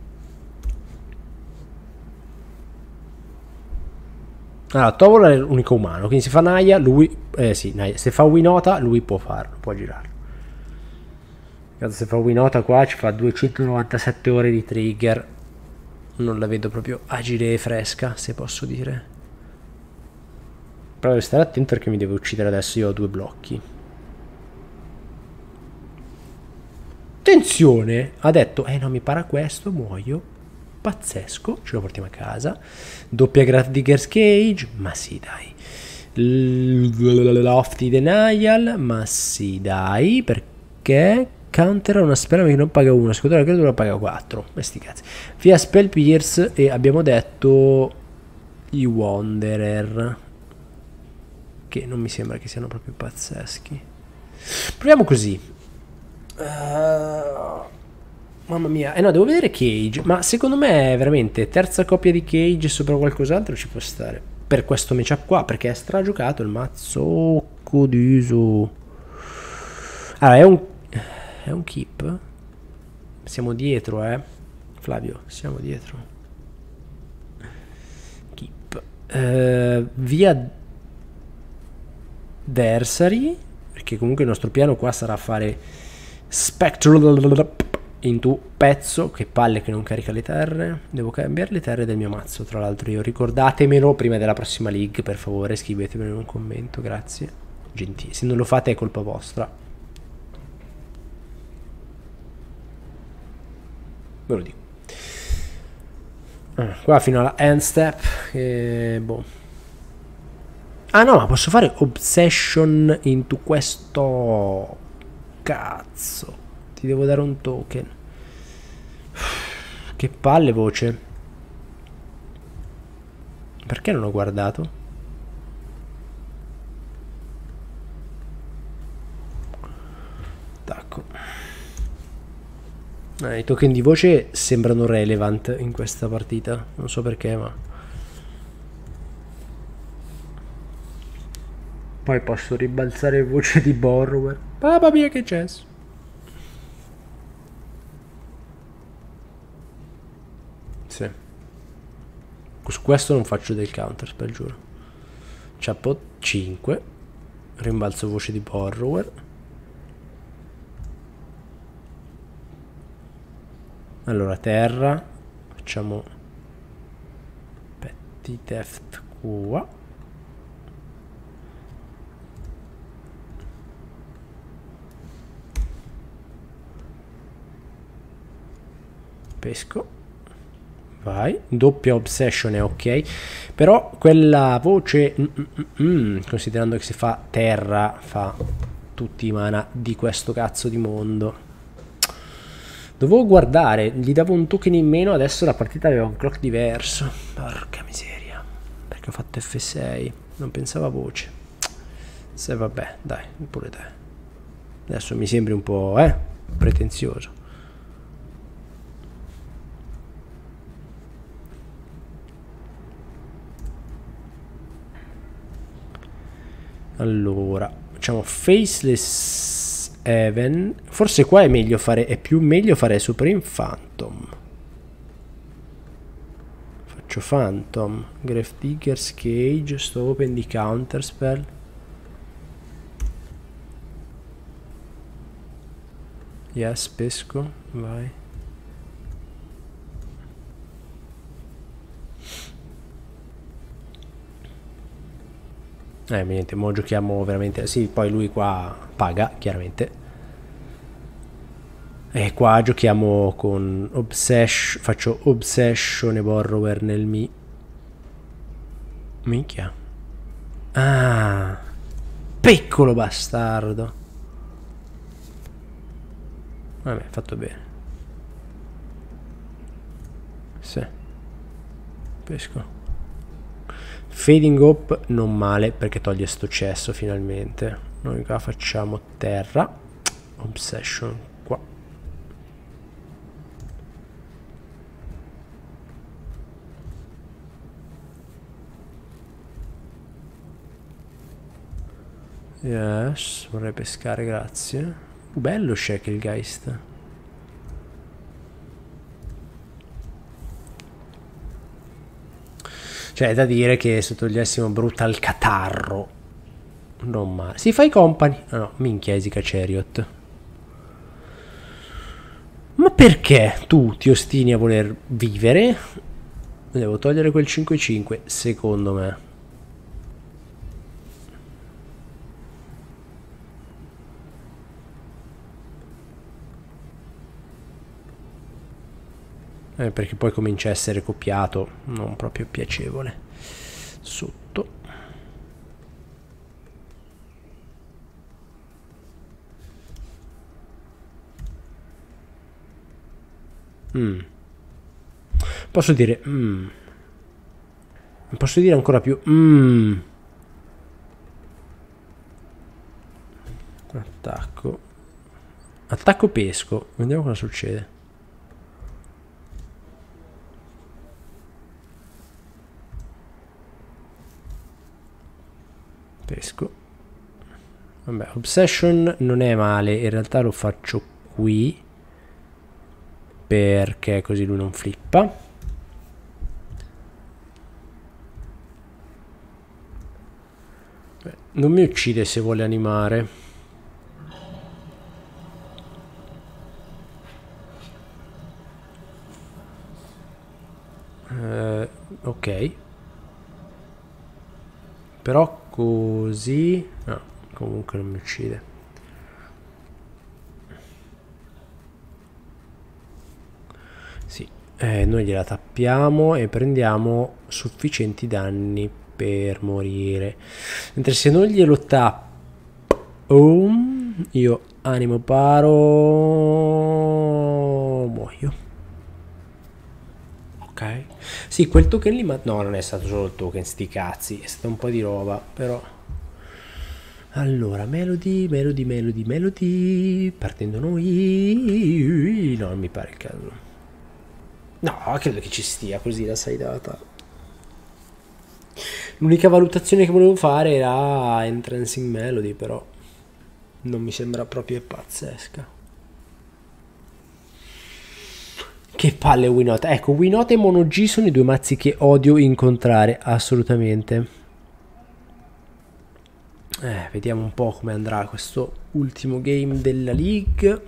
Allora, Tovolar è l'unico umano, quindi se fa Naya, lui... sì, Naya. Se fa Winota, lui può farlo, può girarlo. Se fa Winota qua ci fa 297 ore di trigger. Non la vedo proprio agile e fresca, se posso dire. Però devo stare attento perché mi deve uccidere adesso. Io ho 2 blocchi. Attenzione! Ha detto, no, mi para questo, muoio. Pazzesco, ce lo portiamo a casa. Doppia Grafdigger's Cage. Ma sì, dai. Lofty Denial, ma sì dai, perché counter una spell che non paga 1, secondo la creatura paga 4, sti cazzi. Via Spell Pierce e abbiamo detto i Wanderer, che non mi sembra che siano proprio pazzeschi. Proviamo così. Mamma mia, no, devo vedere Cage, ma secondo me veramente terza coppia di Cage sopra qualcos'altro ci può stare per questo matchup qua, perché è stragiocato il mazzo codiso. Allora, è un keep. Siamo dietro, Flavio, siamo dietro. Keep. Via Versary, perché comunque il nostro piano qua sarà fare Spectral into pezzo. Che palle che non carica le terre. Devo cambiare le terre del mio mazzo, tra l'altro. Io ricordatemelo prima della prossima league, per favore, scrivetemelo in un commento, grazie, gentili. Se non lo fate è colpa vostra, ve lo dico. Qua fino alla end step, boh. Ah no, ma posso fare Obsession into questo. Cazzo, ti devo dare un token. Che palle, voce. Perché non ho guardato? Tacco. I token di voce sembrano relevant in questa partita. Non so perché, ma poi posso ribalzare voce di Borrower. Mamma mia, che c'è? Sì. Su questo non faccio del counter, per giuro. Ciappo 5. Rimbalzo voce di Borrower. Allora, terra. Facciamo Petty Theft qua. Pesco. Vai. Doppia Obsession è ok. Però quella voce, considerando che si fa terra, fa tutti i mana di questo cazzo di mondo. Dovevo guardare, gli davo un token in meno, adesso la partita aveva un clock diverso. Porca miseria, perché ho fatto F6, non pensavo a voce. Se vabbè, dai, pure te. Adesso mi sembri un po', pretenzioso. Allora, facciamo Faceless Even. Forse qua è meglio fare, è più meglio fare Supreme Phantom. Faccio Phantom, Gravedigger's Cage, sto open di Counterspell. Yes, pesco, vai. Niente, mo giochiamo veramente. Sì, poi lui qua paga, chiaramente. E qua giochiamo con Obsession. Faccio Obsession e Borrower nel mi. Minchia. Ah, piccolo bastardo. Vabbè, fatto bene. Sì. Pesco. Fading Hope non male, perché toglie sto cesso finalmente. Noi qua facciamo terra. Obsession qua. Yes, vorrei pescare, grazie. Bello Shacklegeist. Cioè, è da dire che se togliessimo Brutal Catarro, non male. Si fa i company. Ah, no, minchia, Esica Chariot. Ma perché tu ti ostini a voler vivere? Devo togliere quel 5-5, secondo me. Perché poi comincia a essere copiato, non proprio piacevole. Sotto. Posso dire posso dire ancora più attacco. Attacco pesco. Vediamo cosa succede. Pesco. Vabbè, Obsession non è male. In realtà lo faccio qui, perché così lui non flippa. Beh, non mi uccide se vuole animare. Ok. Però così... no, comunque non mi uccide. Sì, noi gliela tappiamo e prendiamo sufficienti danni per morire. Mentre se non glielo tappo, io animo paro, muoio. Ok. Sì, quel token lì, ma no, non è stato solo il token, sti cazzi, è stato un po' di roba, però. Allora, Melody, partendo noi. No, non mi pare il caso. No, credo che ci stia così la sidata. L'unica valutazione che volevo fare era Entrancing Melody, però non mi sembra proprio pazzesca. Che palle Winota. Ecco, Winota e Mono G sono i due mazzi che odio incontrare, assolutamente. Vediamo un po' come andrà questo ultimo game della League.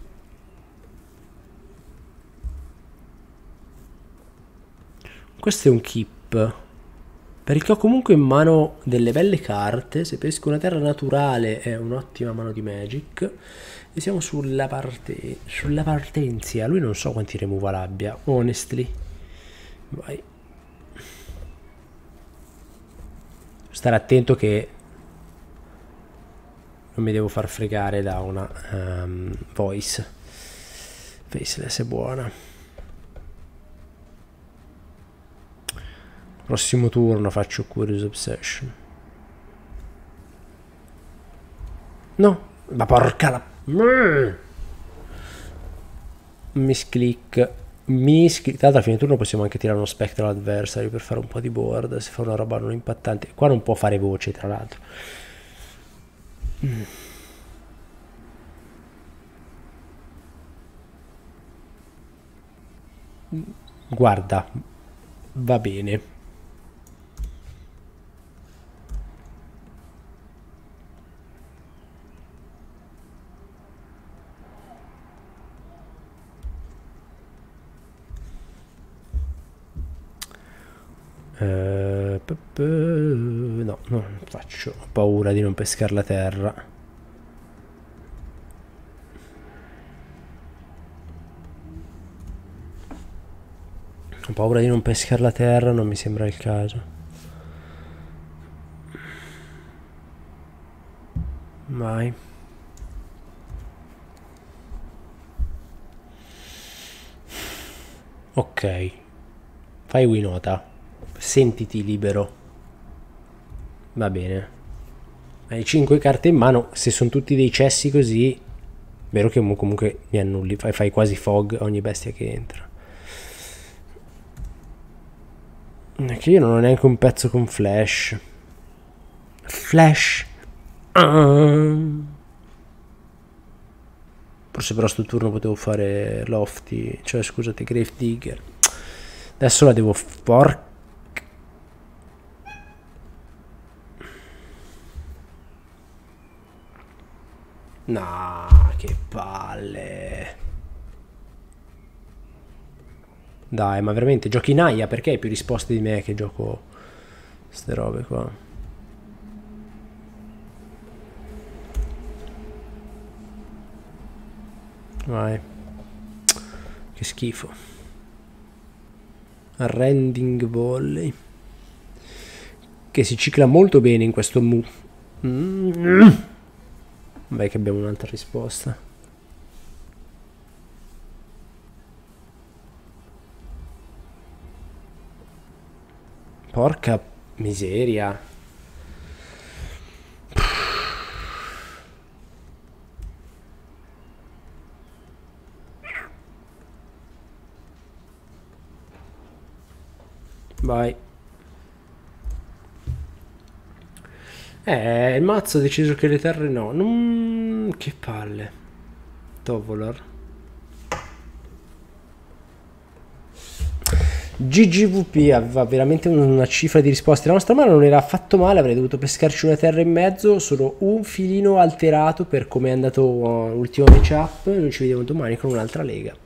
Questo è un keep, perché ho comunque in mano delle belle carte. Se pesco una terra naturale è un'ottima mano di Magic. E siamo sulla partenza. Lui non so quanti removal abbia, honestly. Vai. Stare attento che non mi devo far fregare da una voice. Faceless è buona. Prossimo turno faccio Curious Obsession. No, ma porca la... Misclick. Tra l'altro a fine turno possiamo anche tirare uno Spectral Adversary per fare un po' di board, se fa una roba non impattante. Qua non può fare voce, tra l'altro. Guarda, va bene. No, non faccio. Ho paura di non pescare la terra. Ho paura di non pescare la terra, non mi sembra il caso. Vai. Ok. Fai Winota. Sentiti libero. Va bene. Hai 5 carte in mano. Se sono tutti dei cessi così, vero che comunque mi annulli. Fai quasi fog ogni bestia che entra. Che io non ho neanche un pezzo con flash. Flash. Forse però sto turno potevo fare Lofty. Cioè scusate, Grave Digger. Adesso la devo no, che palle. Dai, ma veramente giochi in aia? Perché hai più risposte di me che gioco ste robe qua? Vai. Che schifo. Rending Volley. Che si cicla molto bene in questo mu. Vai che abbiamo un'altra risposta. Porca miseria. Vai. Il mazzo ha deciso che le terre no. Non... Che palle. Tovolar. GGVP aveva veramente una cifra di risposte. La nostra mano non era affatto male, avrei dovuto pescarci una terra in mezzo, solo un filino alterato per come è andato l'ultimo matchup. Noi ci vediamo domani con un'altra lega.